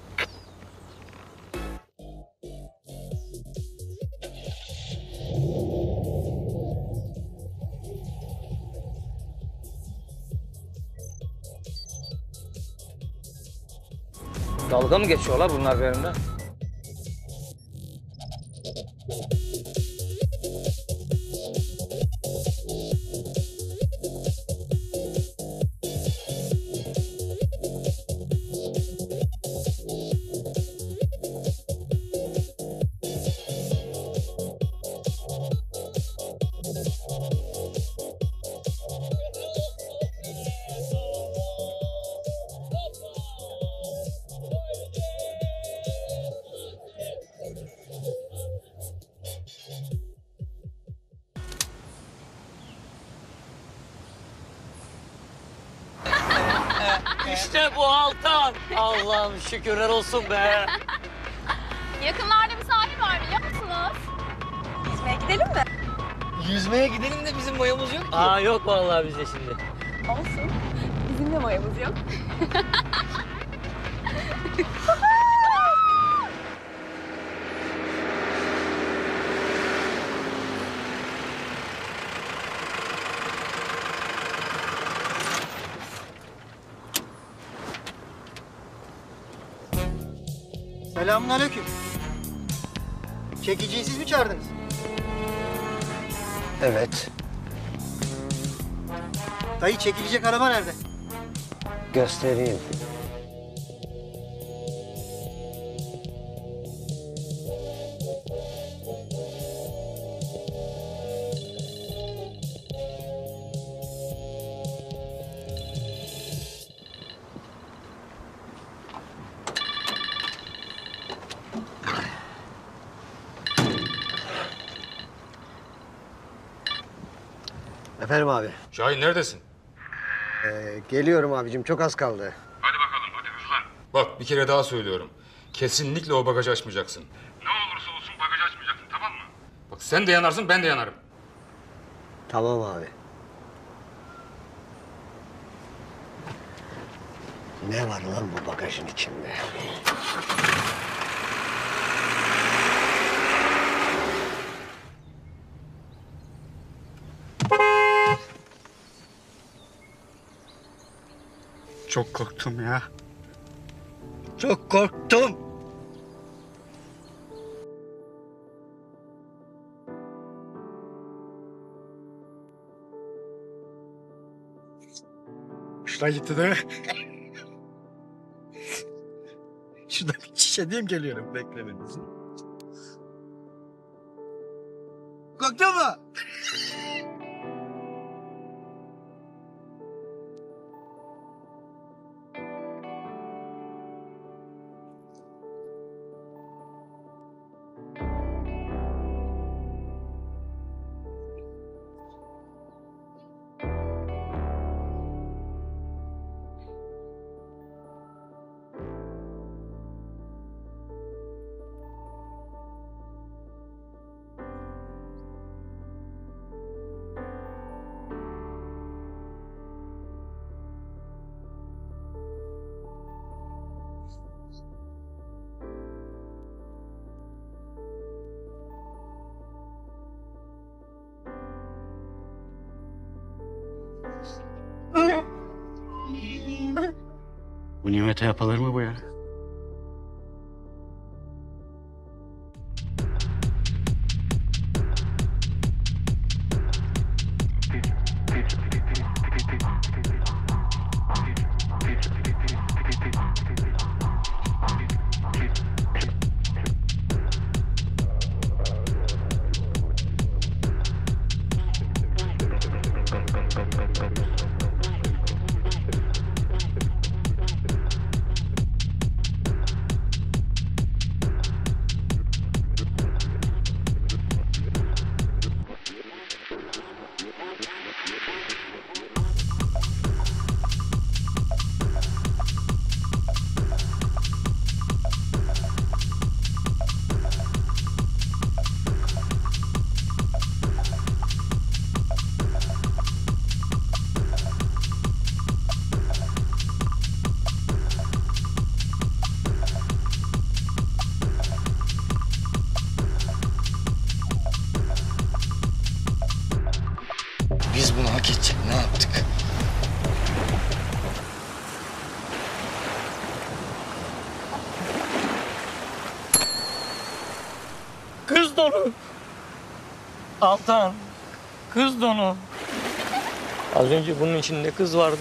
Dalga mı geçiyorlar bunlar benimle? İşte bu Altan. Allah'ım şükürler olsun be. Yakınlarda bir sahil var biliyor musunuz? Yüzmeye gidelim mi? Yüzmeye gidelim de bizim boyamız yok ki. Aa yok vallahi bizde şimdi. Olsun. Bizim de mayamız yok. Selamünaleyküm. Çekiciyi siz mi çağırdınız? Evet. Dayı çekilecek araba nerede? Göstereyim. Efendim abi. Şahin neredesin? Ee, geliyorum abicim, çok az kaldı. Hadi bakalım, hadi hızlan. Bak bir kere daha söylüyorum. Kesinlikle o bagajı açmayacaksın. Ne olursa olsun bagajı açmayacaksın, tamam mı? Bak sen de yanarsın, ben de yanarım. Tamam abi. Ne var lan bu bagajın içinde? Çok korktum ya. Çok korktum. Hoşuna gitti değil mi? Şurada bir şişe geliyorum, beklemenizi. Korktun mu? Bu nimete yapılır mı bu ya? donu. Altan. Kız donu. Az önce bunun içinde kız vardı.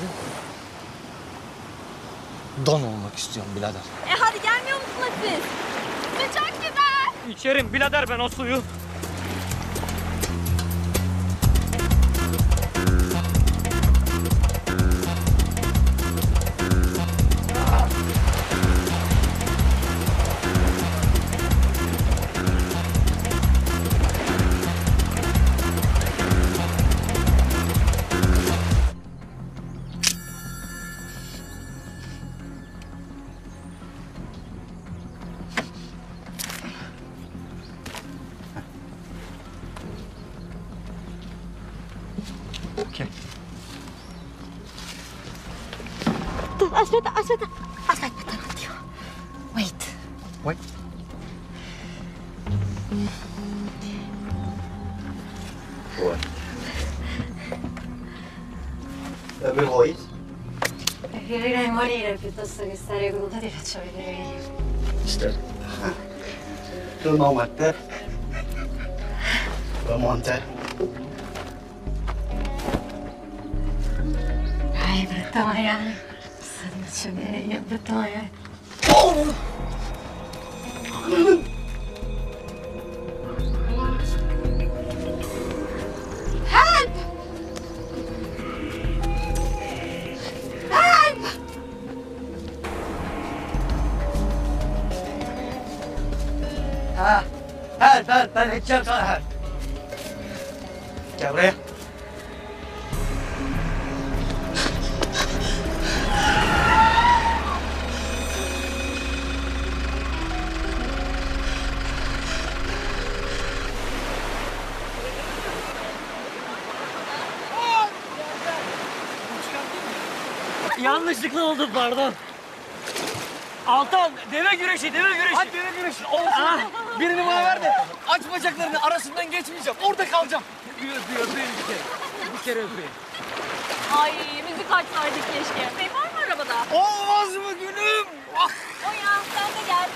Don olmak istiyorum birader. E hadi gelmiyor musunuz siz? Su çok güzel. İçerim birader ben o suyu. Tuh, aspetta, aspetta. Aspetta un attimo. Wait. Wait. What? Dove vuoi? Preferirei morire piuttosto che stare con te, ti faccio vedere io. İşte. Tu non mette. Tu monte. Dai, brutta Mariana. Ti faccio vedere io, brutta Mariana. Help! Help! Ha, help, help, ben edeceğim sana help. Gel buraya. Yanlışlıkla oldu pardon. Altan deve güreşi deve güreşi. Hadi deve güreşi. Olsun. Birini bana ver de aç bacaklarını arasından geçmeyeceğim. Orada kalacağım. Bir öpeyim, öpeyim bir kere. Bir kere öpeyim. Ay müzik açsaydık keşke. Şey var mı arabada? Olmaz mı gülüm? Ah. O ya sen de gel.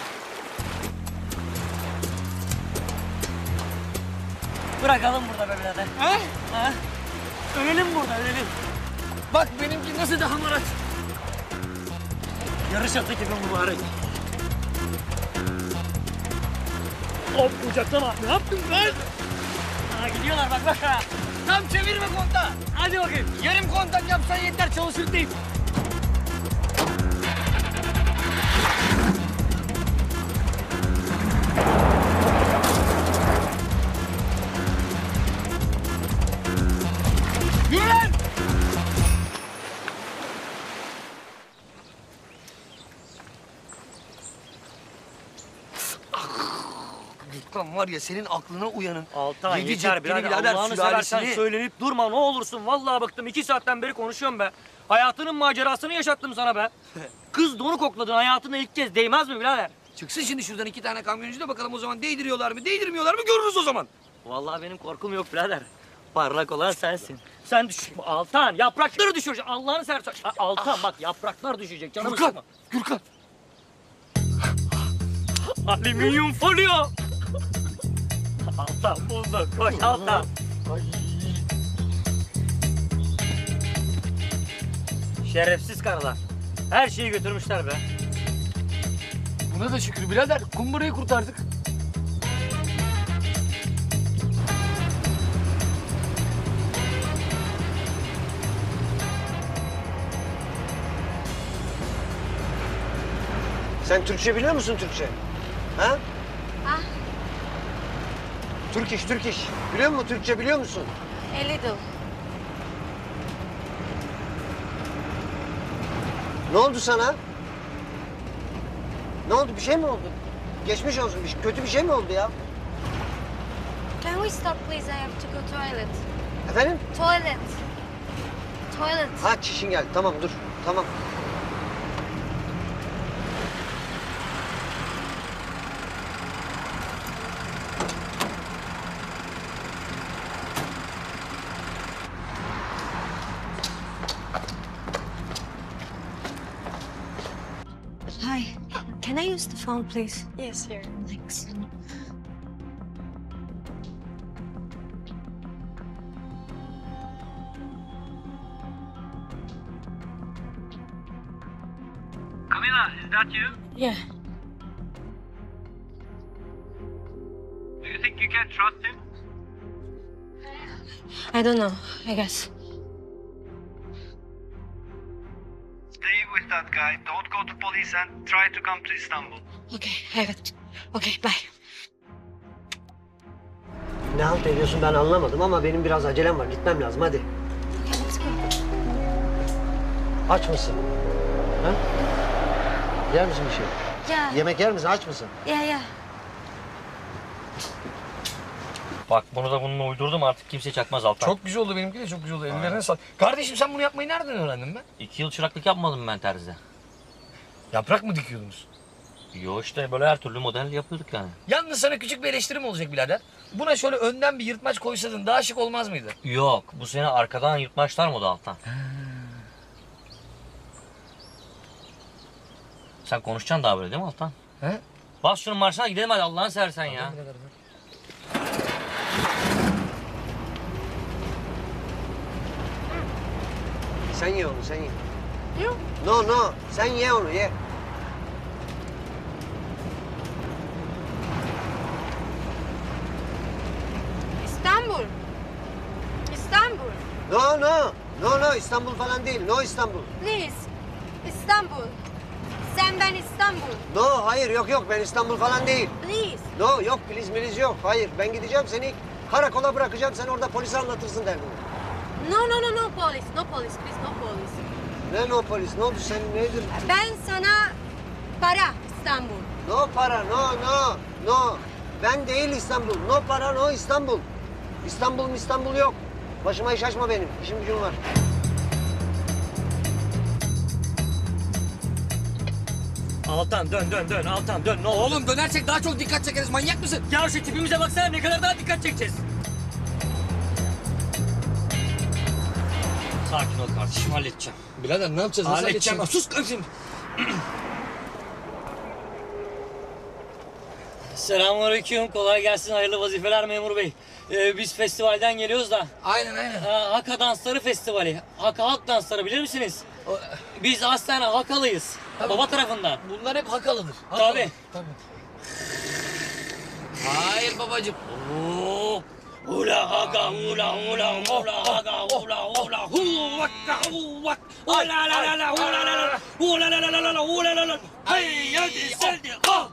Bırakalım burada be birader. He? Ha? Ölelim burada ölelim. Bak benimki nasıl da hamarat. Yarış atı gibi mübarek. Hop uçaklama. Ne yaptın ben? Ha, gidiyorlar bak bak ha. Tam çevirme kontağı. Hadi bakayım. Yarım kontak yapsan yeter çalışır değil. Yürü lan! Gürkan var ya senin aklına uyanın. Altan Yedi yeter cepheli birader. birader, Allah'ını seversen sülalesini- söylenip durma ne olursun. Vallahi bıktım. İki saatten beri konuşuyorum be. Hayatının macerasını yaşattım sana be. Kız donu kokladın hayatında ilk kez. Değmez mi birader? Çıksın şimdi şuradan iki tane kamyoncu da bakalım o zaman değdiriyorlar mı, değdirmiyorlar mı görürüz o zaman. Vallahi benim korkum yok birader. Parlak olan sensin. Sen düş. Altan yaprakları düşürecek. Allah'ını seversen. A- Altan bak yapraklar düşecek. Canımı Gürkan, sıkma. Gürkan. Alüminyum folyo. Altan bulduk. Koş Altan. Şerefsiz karılar. Her şeyi götürmüşler be. Buna da şükür birader. Kumbarayı kurtardık. Sen Türkçe biliyor musun Türkçe? Ha? Ah, Türk iş, Türk iş. Biliyor musun Türkçe biliyor musun? a little. Ne oldu sana? Ne oldu? Bir şey mi oldu? Geçmiş olsun. Bir, şey- kötü bir şey mi oldu ya? Can we stop please? I have to go toilet. Efendim? Toilet. Toilet. Ha çişin geldi. Tamam dur. Tamam. Hi. Can I use the phone, please? Yes, here. Thanks. Anna, is that you? Yeah. Do you think you can trust him? I don't know, I guess. Stay with that guy. Don't go to police and try to come to Istanbul. Okay, I got it. Okay, bye. Ne halt ediyorsun ben anlamadım ama benim biraz acelem var. Gitmem lazım hadi. Okay, let's go. Aç mısın? Ha? Yer misin bir şey? Yeah. Yemek yer misin? Aç mısın? Yeah, yeah. Bak bunu da bununla uydurdum artık kimse çakmaz Altan. Çok güzel oldu benimki de çok güzel oldu. Ellerine sağlık. Kardeşim sen bunu yapmayı nereden öğrendin be? İki yıl çıraklık yapmadım ben terzide. Yaprak mı dikiyordunuz? Yo işte böyle her türlü model yapıyorduk yani. Yalnız sana küçük bir eleştirim olacak birader. Buna şöyle önden bir yırtmaç koysaydın daha şık olmaz mıydı? Yok bu sene arkadan yırtmaçlar moda Altan. Sen konuşacaksın daha böyle değil mi Altan? He? Bas şunun marşına gidelim hadi Allah'ını seversen ya. Sen ye onu sen ye. Yok. No no sen ye onu ye. İstanbul. İstanbul. No no. No no İstanbul falan değil. No İstanbul. Please. İstanbul. Sen ben İstanbul. No hayır yok yok ben İstanbul falan değil. Please. No yok please miliz yok. Hayır ben gideceğim seni karakola bırakacağım. Sen orada polise anlatırsın derdini. No, no, no, no police. No police, please, no police. Ne no polis? Ne oldu sen nedir? Ben sana para İstanbul. No para no no no. Ben değil İstanbul. No para no İstanbul. İstanbul mu İstanbul yok. Başıma iş açma benim. İşim gücüm var. Altan dön dön dön Altan dön ne olur. Oğlum dönersek daha çok dikkat çekeriz. Manyak mısın? Ya şu tipimize baksana ne kadar daha dikkat çekeceğiz. Sakin ol kardeşim halledeceğim. Birader ne yapacağız? Nasıl Halledeceğim. halledeceğiz? Sus kardeşim. Selamünaleyküm. Kolay gelsin. Hayırlı vazifeler memur bey. Ee, biz festivalden geliyoruz da. Aynen aynen. Aa, Haka Dansları Festivali. Haka Halk Dansları bilir misiniz? Biz aslen Hakalıyız. Baba tarafından. Bunlar hep Hakalıdır. Tabii. Tabii. Hayır babacığım. Oo. Ula Haka, ula ula ula Haka, ula ula huvaka huvak. Ula la la la ula la la ula la la la ula la la. Hey hadi sen de ha.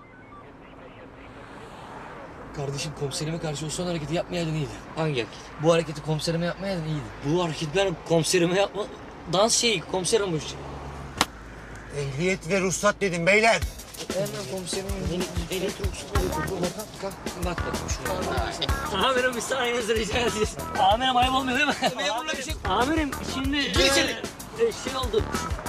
Kardeşim komiserime karşı o son hareketi yapmayaydın iyiydi. Hangi hareket? Bu hareketi komiserime yapmayaydın iyiydi. Bu hareketler komiserime yapma. Dans şeyi komiserim bu. Ehliyet ve ruhsat dedim beyler. Hemen komiserimin ehliyet ruhsatı. Kalk bak bakayım şuna. Amirim bir saniyenizi rica edeceğiz. Amirim ayıp olmuyor değil mi? Memurla bir şey. Amirim şimdi... Gir içeri. E, şey oldu.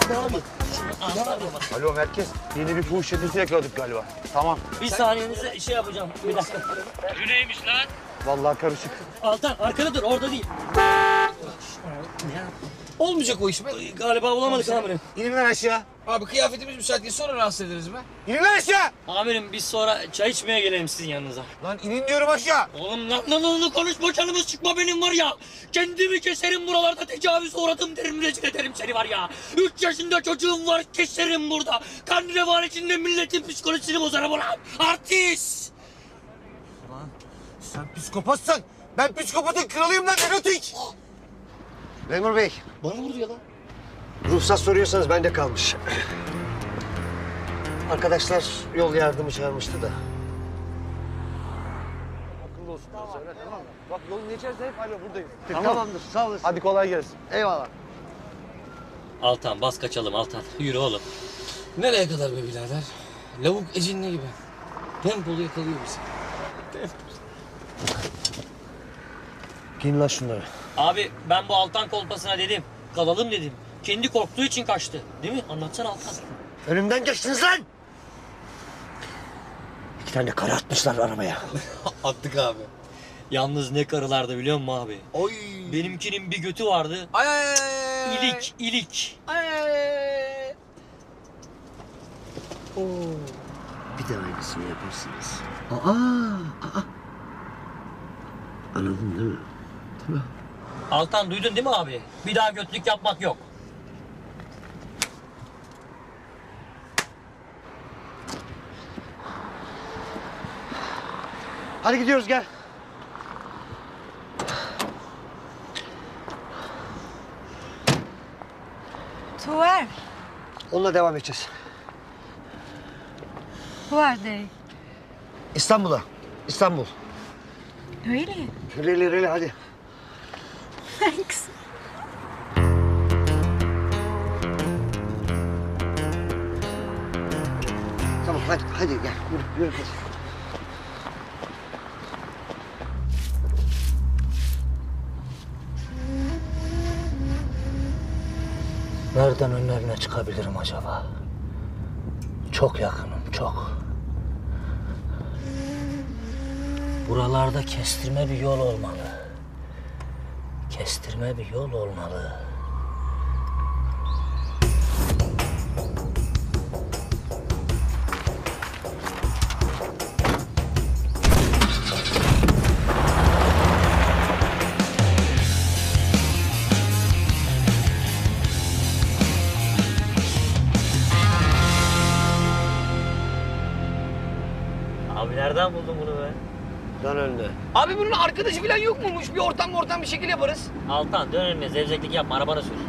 Alo merkez. Yeni bir fuhuş çetesi yakaladık galiba. Tamam. Bir saniyenizi şey yapacağım. Bir dakika. Bu neymiş lan? Vallahi karışık. Altan arkada dur orada değil. Olmayacak o iş be. Galiba bulamadık amirim. İnin lan aşağı. Abi kıyafetimiz müsait değil sonra rahatsız ederiz be. İnin lan aşağı. Amirim biz sonra çay içmeye gelelim sizin yanınıza. Lan inin diyorum aşağı. Oğlum lan lan lan konuşma canımız çıkma benim var ya. Kendimi keserim buralarda tecavüz uğradım derim rezil ederim seni var ya. Üç yaşında çocuğum var keserim burada. Kan revan içinde milletin psikolojisini bozarım ulan. Artist. Lan sen psikopatsın. Ben psikopatın kralıyım lan erotik. Memur bey. Bana vurdu ya lan. Ruhsat soruyorsanız bende kalmış. Arkadaşlar yol yardımı çağırmıştı da. Akıllı olsun. Söyle tamam mı? Bak yolun içerisinde hep alo buradayım. Tamamdır sağ olasın. Hadi kolay gelsin. Eyvallah. Altan bas kaçalım Altan. Yürü oğlum. Nereye kadar be birader? Lavuk ecinli gibi. Tempolu yakalıyor bizi. Giyin lan şunları. Abi ben bu Altan kolpasına dedim. Kalalım dedim. Kendi korktuğu için kaçtı. Değil mi? Anlatsana Altan. Önümden geçtiniz lan. İki tane kara atmışlar arabaya. Attık abi. Yalnız ne karılardı biliyor musun abi? Oy. Benimkinin bir götü vardı. Ay ay ay. ay. İlik, ilik. Ay ay ay. Oo. Bir de aynısını yaparsınız. Aa, aa. Anladın değil mi? Değil mi? Altan duydun değil mi abi? Bir daha götlük yapmak yok. Hadi gidiyoruz gel. To where? Onunla devam edeceğiz. Who are they? İstanbul'a. İstanbul. Really? Really really hadi. Thanks. Tamam hadi hadi gel yürü yürü kız. Nereden önlerine çıkabilirim acaba? Çok yakınım, çok. Buralarda kestirme bir yol olmalı. Kestirme bir yol olmalı. Abi nereden buldun bunu be? Dön önüne. Abi bunun arkadaşı falan yok muymuş? Bir ortam ortam bir şekil yaparız. Altan dön önüne, zevzeklik yapma, arabana sür.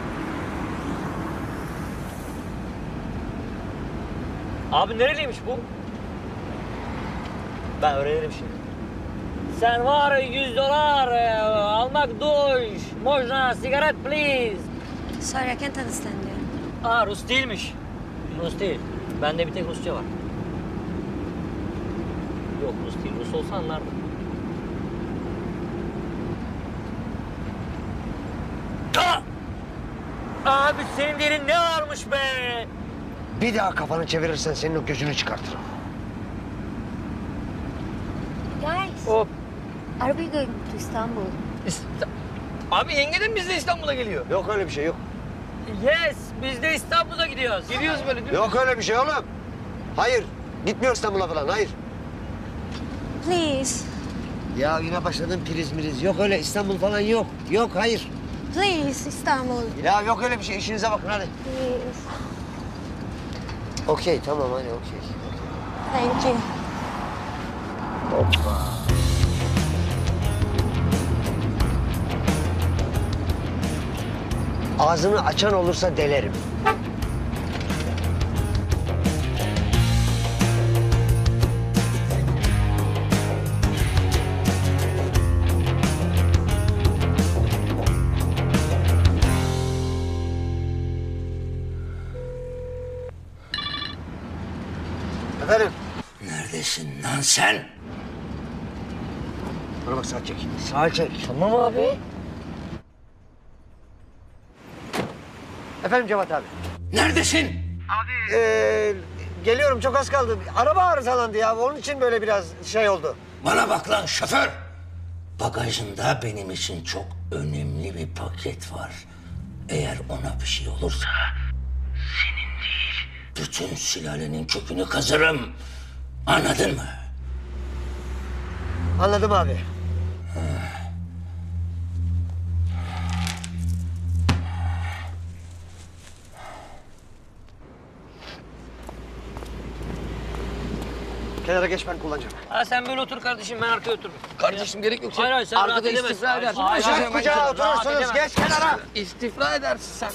Abi nereliymiş bu? Ben öğrenirim şimdi. Sen var yüz dolar e, almak duş. Можно sigaret please. Sorry, I can't understand you. Aa Rus değilmiş. Rus değil. Bende bir tek Rusça var. Yok Rus değil. Rus olsa anlardım. Aa! Abi senin derin ne varmış be? Bir daha kafanı çevirirsen senin o gözünü çıkartırım. Guys. Hop. Are we going to Istanbul? Abi yenge de mi biz de İstanbul'a geliyor? Yok öyle bir şey yok. Yes, biz de İstanbul'a gidiyoruz. Gidiyoruz böyle değil mi? Yok öyle bir şey oğlum. Hayır. Gitmiyoruz İstanbul'a falan hayır. Please. Ya yine başladın priz miriz. Yok öyle İstanbul falan yok. Yok hayır. Please, Istanbul. Ya yok öyle bir şey. İşinize bakın hadi. Please. Okey tamam hadi okey. Thank you. Hoppa. Ağzını açan olursa delerim. Efendim? Neredesin lan sen? Bana bak sağa çek. Sağa çek. Tamam abi. Efendim Cevat abi. Neredesin? Abi. Ee, geliyorum çok az kaldı. Araba arızalandı ya. Onun için böyle biraz şey oldu. Bana bak lan şoför. Bagajında benim için çok önemli bir paket var. Eğer ona bir şey olursa senin değil, bütün sülalenin kökünü kazırım. Anladın mı? Anladım abi. Kenara geç ben kullanacağım. Ha sen böyle otur kardeşim, ben arkaya otururum. Kardeşim gerek yok. Hayır hayır sen Arkada rahat edemezsin. istifra edersin. Hayır, hayır, Kucak kucağa hayır, rahat oturursunuz. edemezsin. Geç kenara. İstifra edersin sen.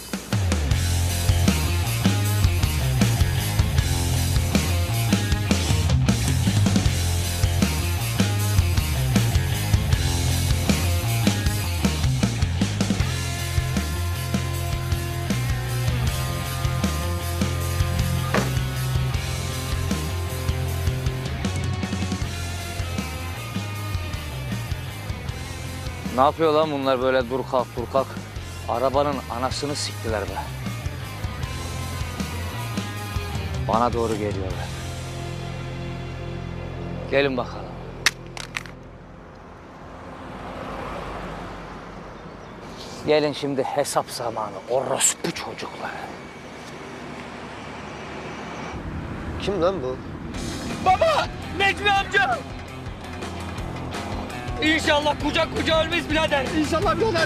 Ne yapıyor lan bunlar böyle dur kalk dur kalk? Arabanın anasını siktiler be. Bana doğru geliyorlar. Gelin bakalım. Gelin şimdi hesap zamanı orospu çocuklar. Kim lan bu? Baba! Necmi amca! İnşallah kucak kucağa ölmeyiz birader. İnşallah birader.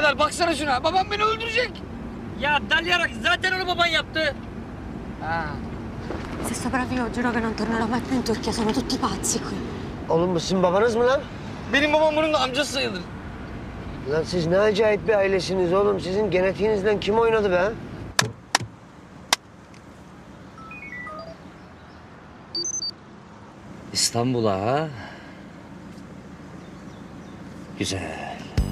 birader baksana şuna. Babam beni öldürecek. Ya dalyarak zaten onu baban yaptı. Ha. Se sopravvivo giuro che non tornerò mai più in Turchia, sono tutti pazzi qui. Oğlum bu sizin babanız mı lan? Benim babam bunun da amcası sayılır. Lan siz ne acayip bir ailesiniz oğlum. Sizin genetiğinizle kim oynadı be? İstanbul'a ha? Güzel.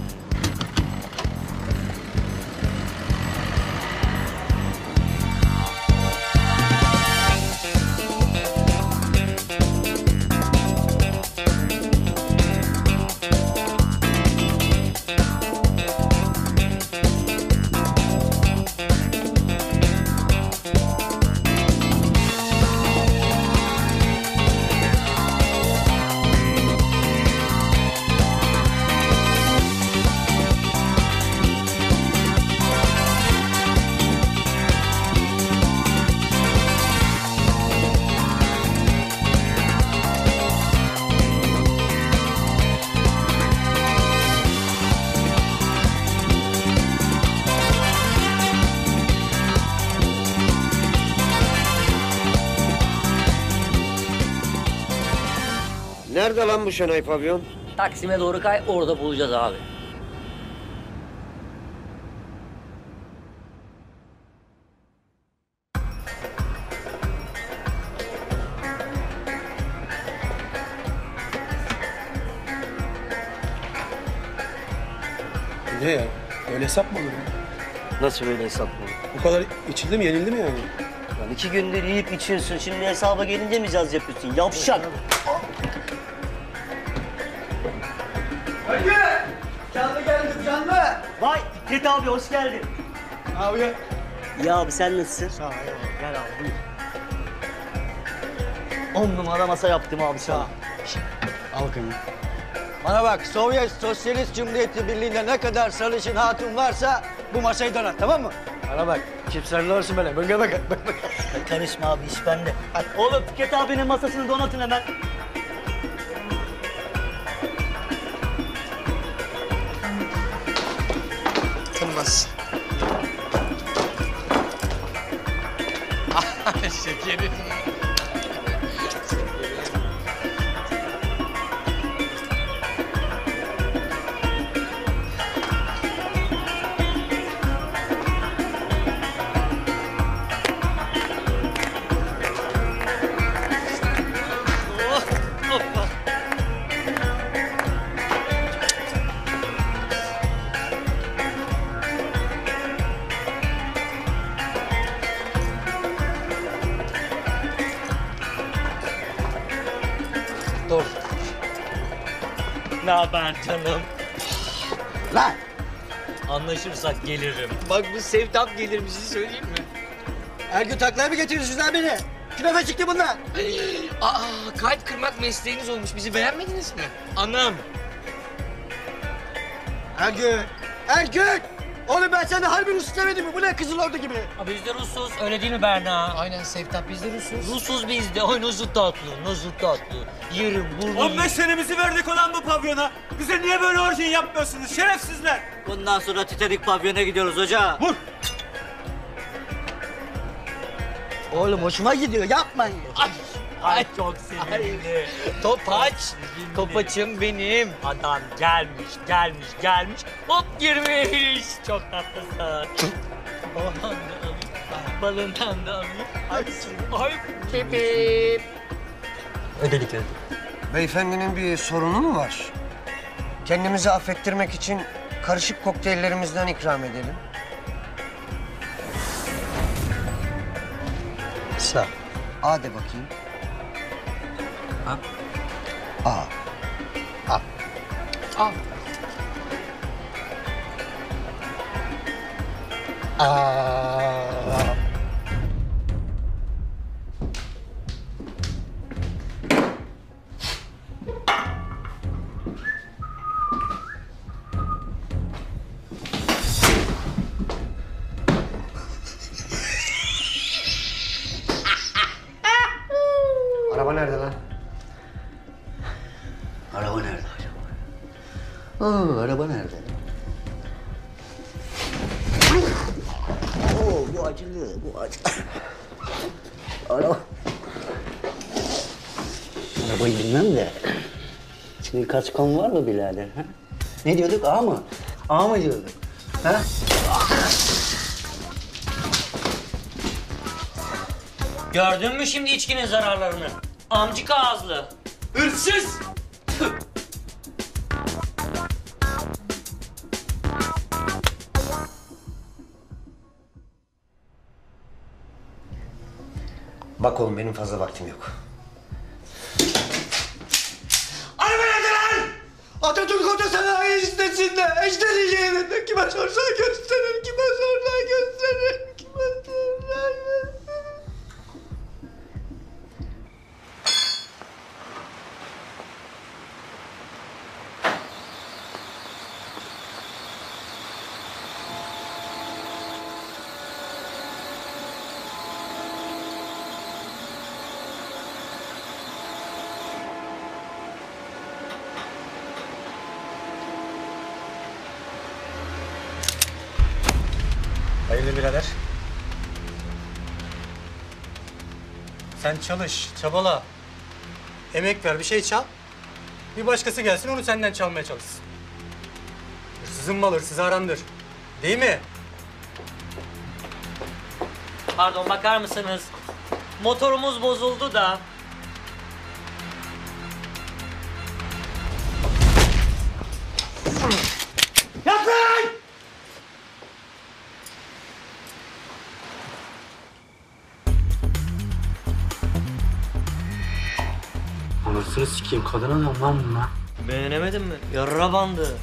Nerede lan bu Şenay Pavyon? Taksim'e doğru kay, orada bulacağız abi. Ne ya? Öyle hesap mı olur ya? Nasıl böyle hesap mı? Bu kadar içildi mi, yenildi mi yani? Lan iki gündür yiyip içiyorsun. Şimdi hesaba gelince mi caz yapıyorsun? Yavşak! Hadi! Canlı geldim, canlı! Vay Fikret abi hoş geldin. Abi gel. Ya abi sen nasılsın? Sağ ol, eyvallah. Gel abi buyur. On numara masa yaptım abi sana. Al bakayım. Bana bak, Sovyet Sosyalist Cumhuriyeti Birliği'nde ne kadar sarışın hatun varsa bu masayı donat, tamam mı? Bana bak, çift sarılı olsun böyle. Bak bak bak bak. Karışma abi iş bende. Oğlum Fikret abinin masasını donatın hemen. Tınmaz. Şekerim. Dur. Ne haber canım? Lan! Anlaşırsak gelirim. Bak bu Sevtap gelir, bir şey söyleyeyim mi? Her gün taklaya mı getiriyorsunuz lan beni? Künefe çıktı bunlar. Aa, kalp kırmak mesleğiniz olmuş. Bizi beğenmediniz mi? Anam. Ergün! Ergün! Oğlum ben sana harbi Rus demedim mi? Bu ne Kızıl Ordu gibi? Abi biz de Rusuz, öyle değil mi Berna? Aynen Sevtap, biz de Rusuz. Rusuz biz de. Ay nasıl tatlı, nasıl tatlı. Yerim, burnum. on beş senemizi verdik olan bu pavyona. Bize niye böyle orjin yapmıyorsunuz şerefsizler? Bundan sonra Titanic pavyona gidiyoruz hoca. Vur! Oğlum hoşuma gidiyor, yapmayın. Ay, ay çok sevimli. Topaç, topaçım benim. Adam gelmiş, gelmiş, gelmiş. Hop girmiş. Çok tatlısın. Balından da alayım. Balından da alayım. Ay, ay bebeğim. Ödedik ödedik. Beyefendinin bir sorunu mu var? Kendimizi affettirmek için karışık kokteyllerimizden ikram edelim. Sağ. A de bakayım. Ha? A. A. Al. Aa. Araba nerede lan? Araba nerede acaba? Aa, araba nerede? Ara. Arabayı bilmem de. Senin kaç kan var mı birader? Ha? Ne diyorduk? A mı? A mı diyorduk? Ha? Gördün mü şimdi içkinin zararlarını? Amcık ağızlı. Hırsız! Bak oğlum benim fazla vaktim yok. Araba nerede lan? Atatürk Otosanayi sitesinde, Ejder'i yerinde. Kime sorsa gösterir, kime sorsa gösterir, kime sorsa gösterir. Hayırlı birader. Sen çalış, çabala. Emek ver, bir şey çal. Bir başkası gelsin onu senden çalmaya çalışsın. Hırsızın malı hırsıza haramdır. Değil mi? Pardon bakar mısınız? Motorumuz bozuldu da. Yat lan! Anasını sikeyim, kadın adam lan bunlar. Beğenemedin mi? Yarra bandı.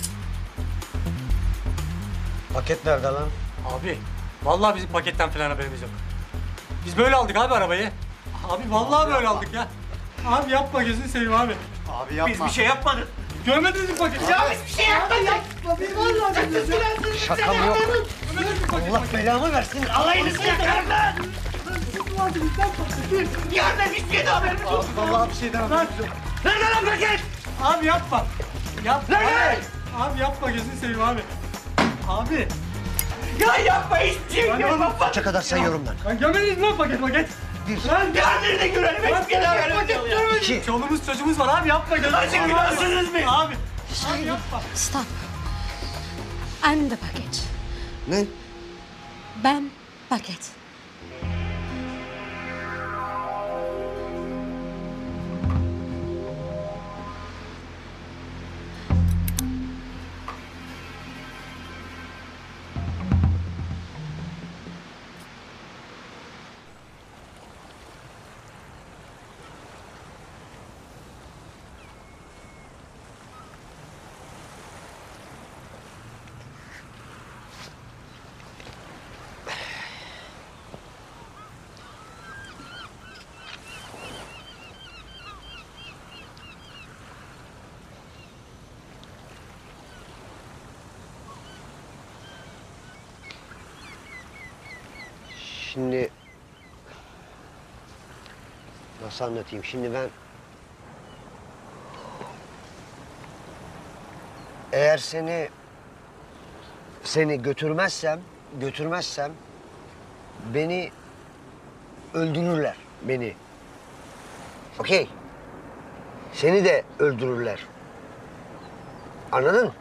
Paket nerede lan? Abi, vallahi bizim paketten falan haberimiz yok. Biz böyle aldık abi arabayı. Abi vallahi böyle aldık ya. Abi yapma, gözünü seveyim abi. Abi yapma. Biz bir şey yapmadık. Görmediniz mi paketi? Ya biz bir şey yapmadık. Şaka mı yok? Allah belamı versin. Alayınızı yakarım lan. Yardım hiçbir şeyden haberimiz yok. Vallahi bir şeyden haberimiz yok. Nerede lan paket? Abi yapma. Yapma. Nerede? Abi yapma, gözünü seveyim abi. Abi. Ya yapma, hiçbir şey yok. Kaça kadar sayıyorum lan? Lan görmediniz mi lan paket paket? Bir. Lan diğerleri de görelim. Hiçbir şeyden haberimiz yok. İki. Çoluğumuz çocuğumuz var abi, yapma, gözünü Azıcık seveyim. günansınız mı? Abi. Abi yapma. Stop. I'm the package. Ne? Ben paket. Şimdi nasıl anlatayım? Şimdi ben eğer seni seni götürmezsem götürmezsem beni öldürürler beni. Okey. Seni de öldürürler. Anladın?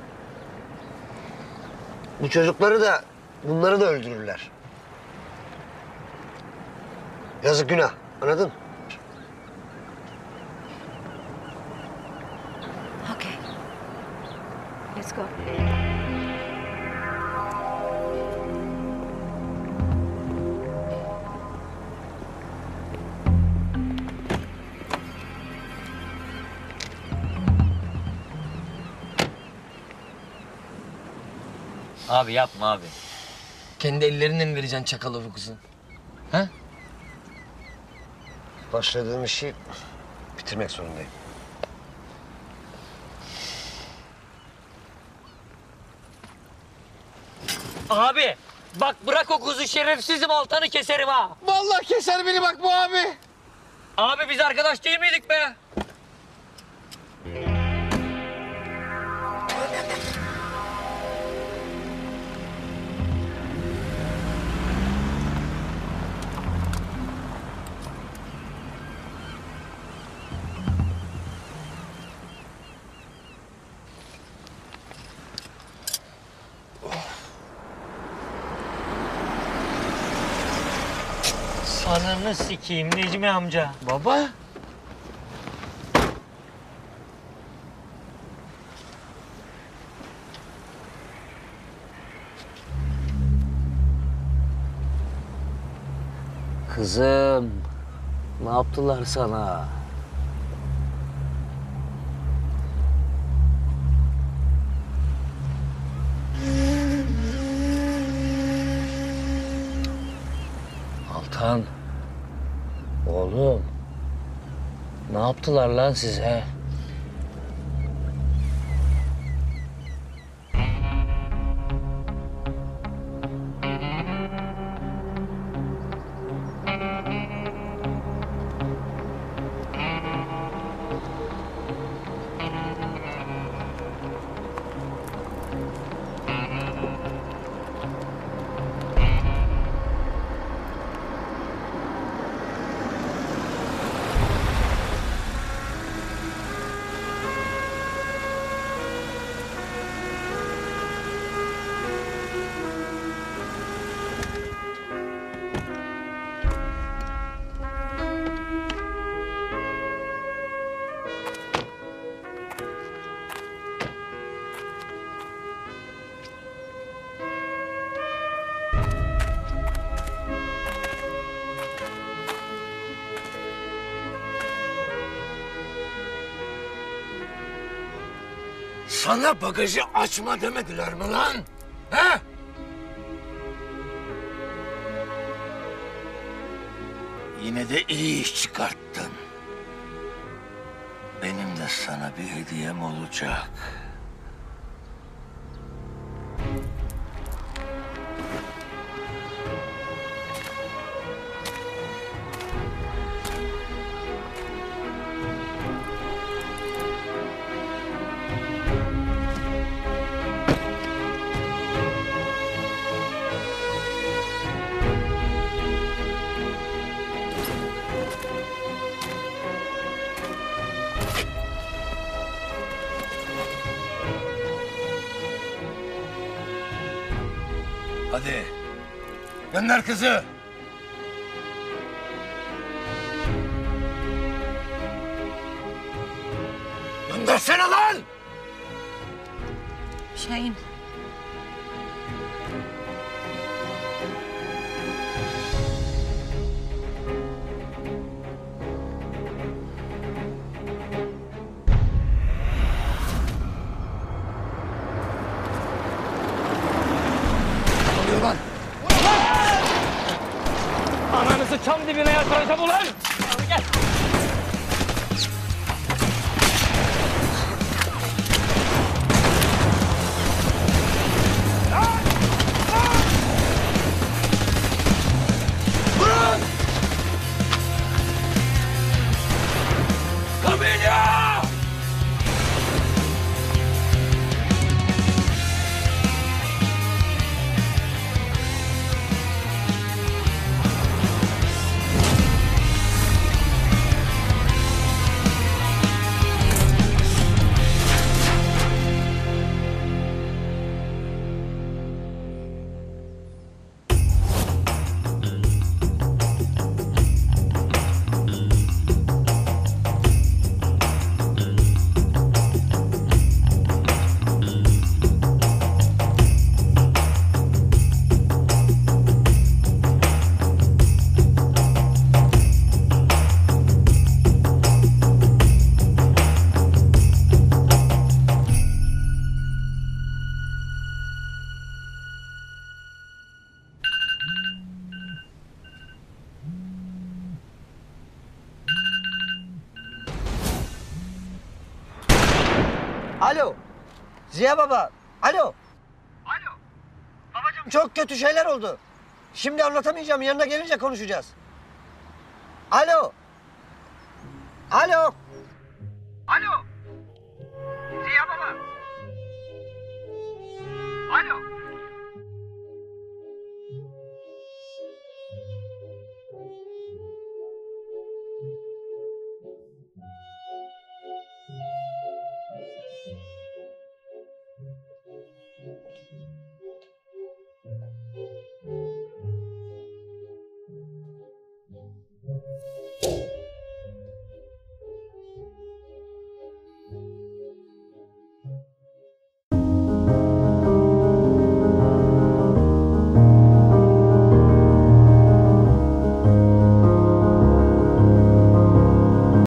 Bu çocukları da bunları da öldürürler. Yazık günah. Anladın? Okay. Let's go. Abi yapma abi. Kendi ellerinle mi vereceksin çakala bu kızı? Ha? Başladığım işi bitirmek zorundayım. Abi bak bırak o kuzu, şerefsizim, altanı keserim ha. Vallahi keser beni bak bu abi. Abi biz arkadaş değil miydik be? Ananı sikeyim Necmi amca. Baba. Kızım, ne yaptılar sana? Altan, oğlum, ne yaptılar lan size? Sana bagajı açma demediler mi lan? He? Yine de iyi iş çıkarttın. Benim de sana bir hediyem olacak. Hadi. Gönder kızı. Göndersene lan! Şahin. Ananızı çam dibine yatıracağım ulan! Gel. Durun! Kamilya! Alo. Ziya Baba. Alo. Alo. Babacığım çok kötü şeyler oldu. Şimdi anlatamayacağım. Yanına gelince konuşacağız. Alo. Alo. Alo. Ziya Baba. Alo. you.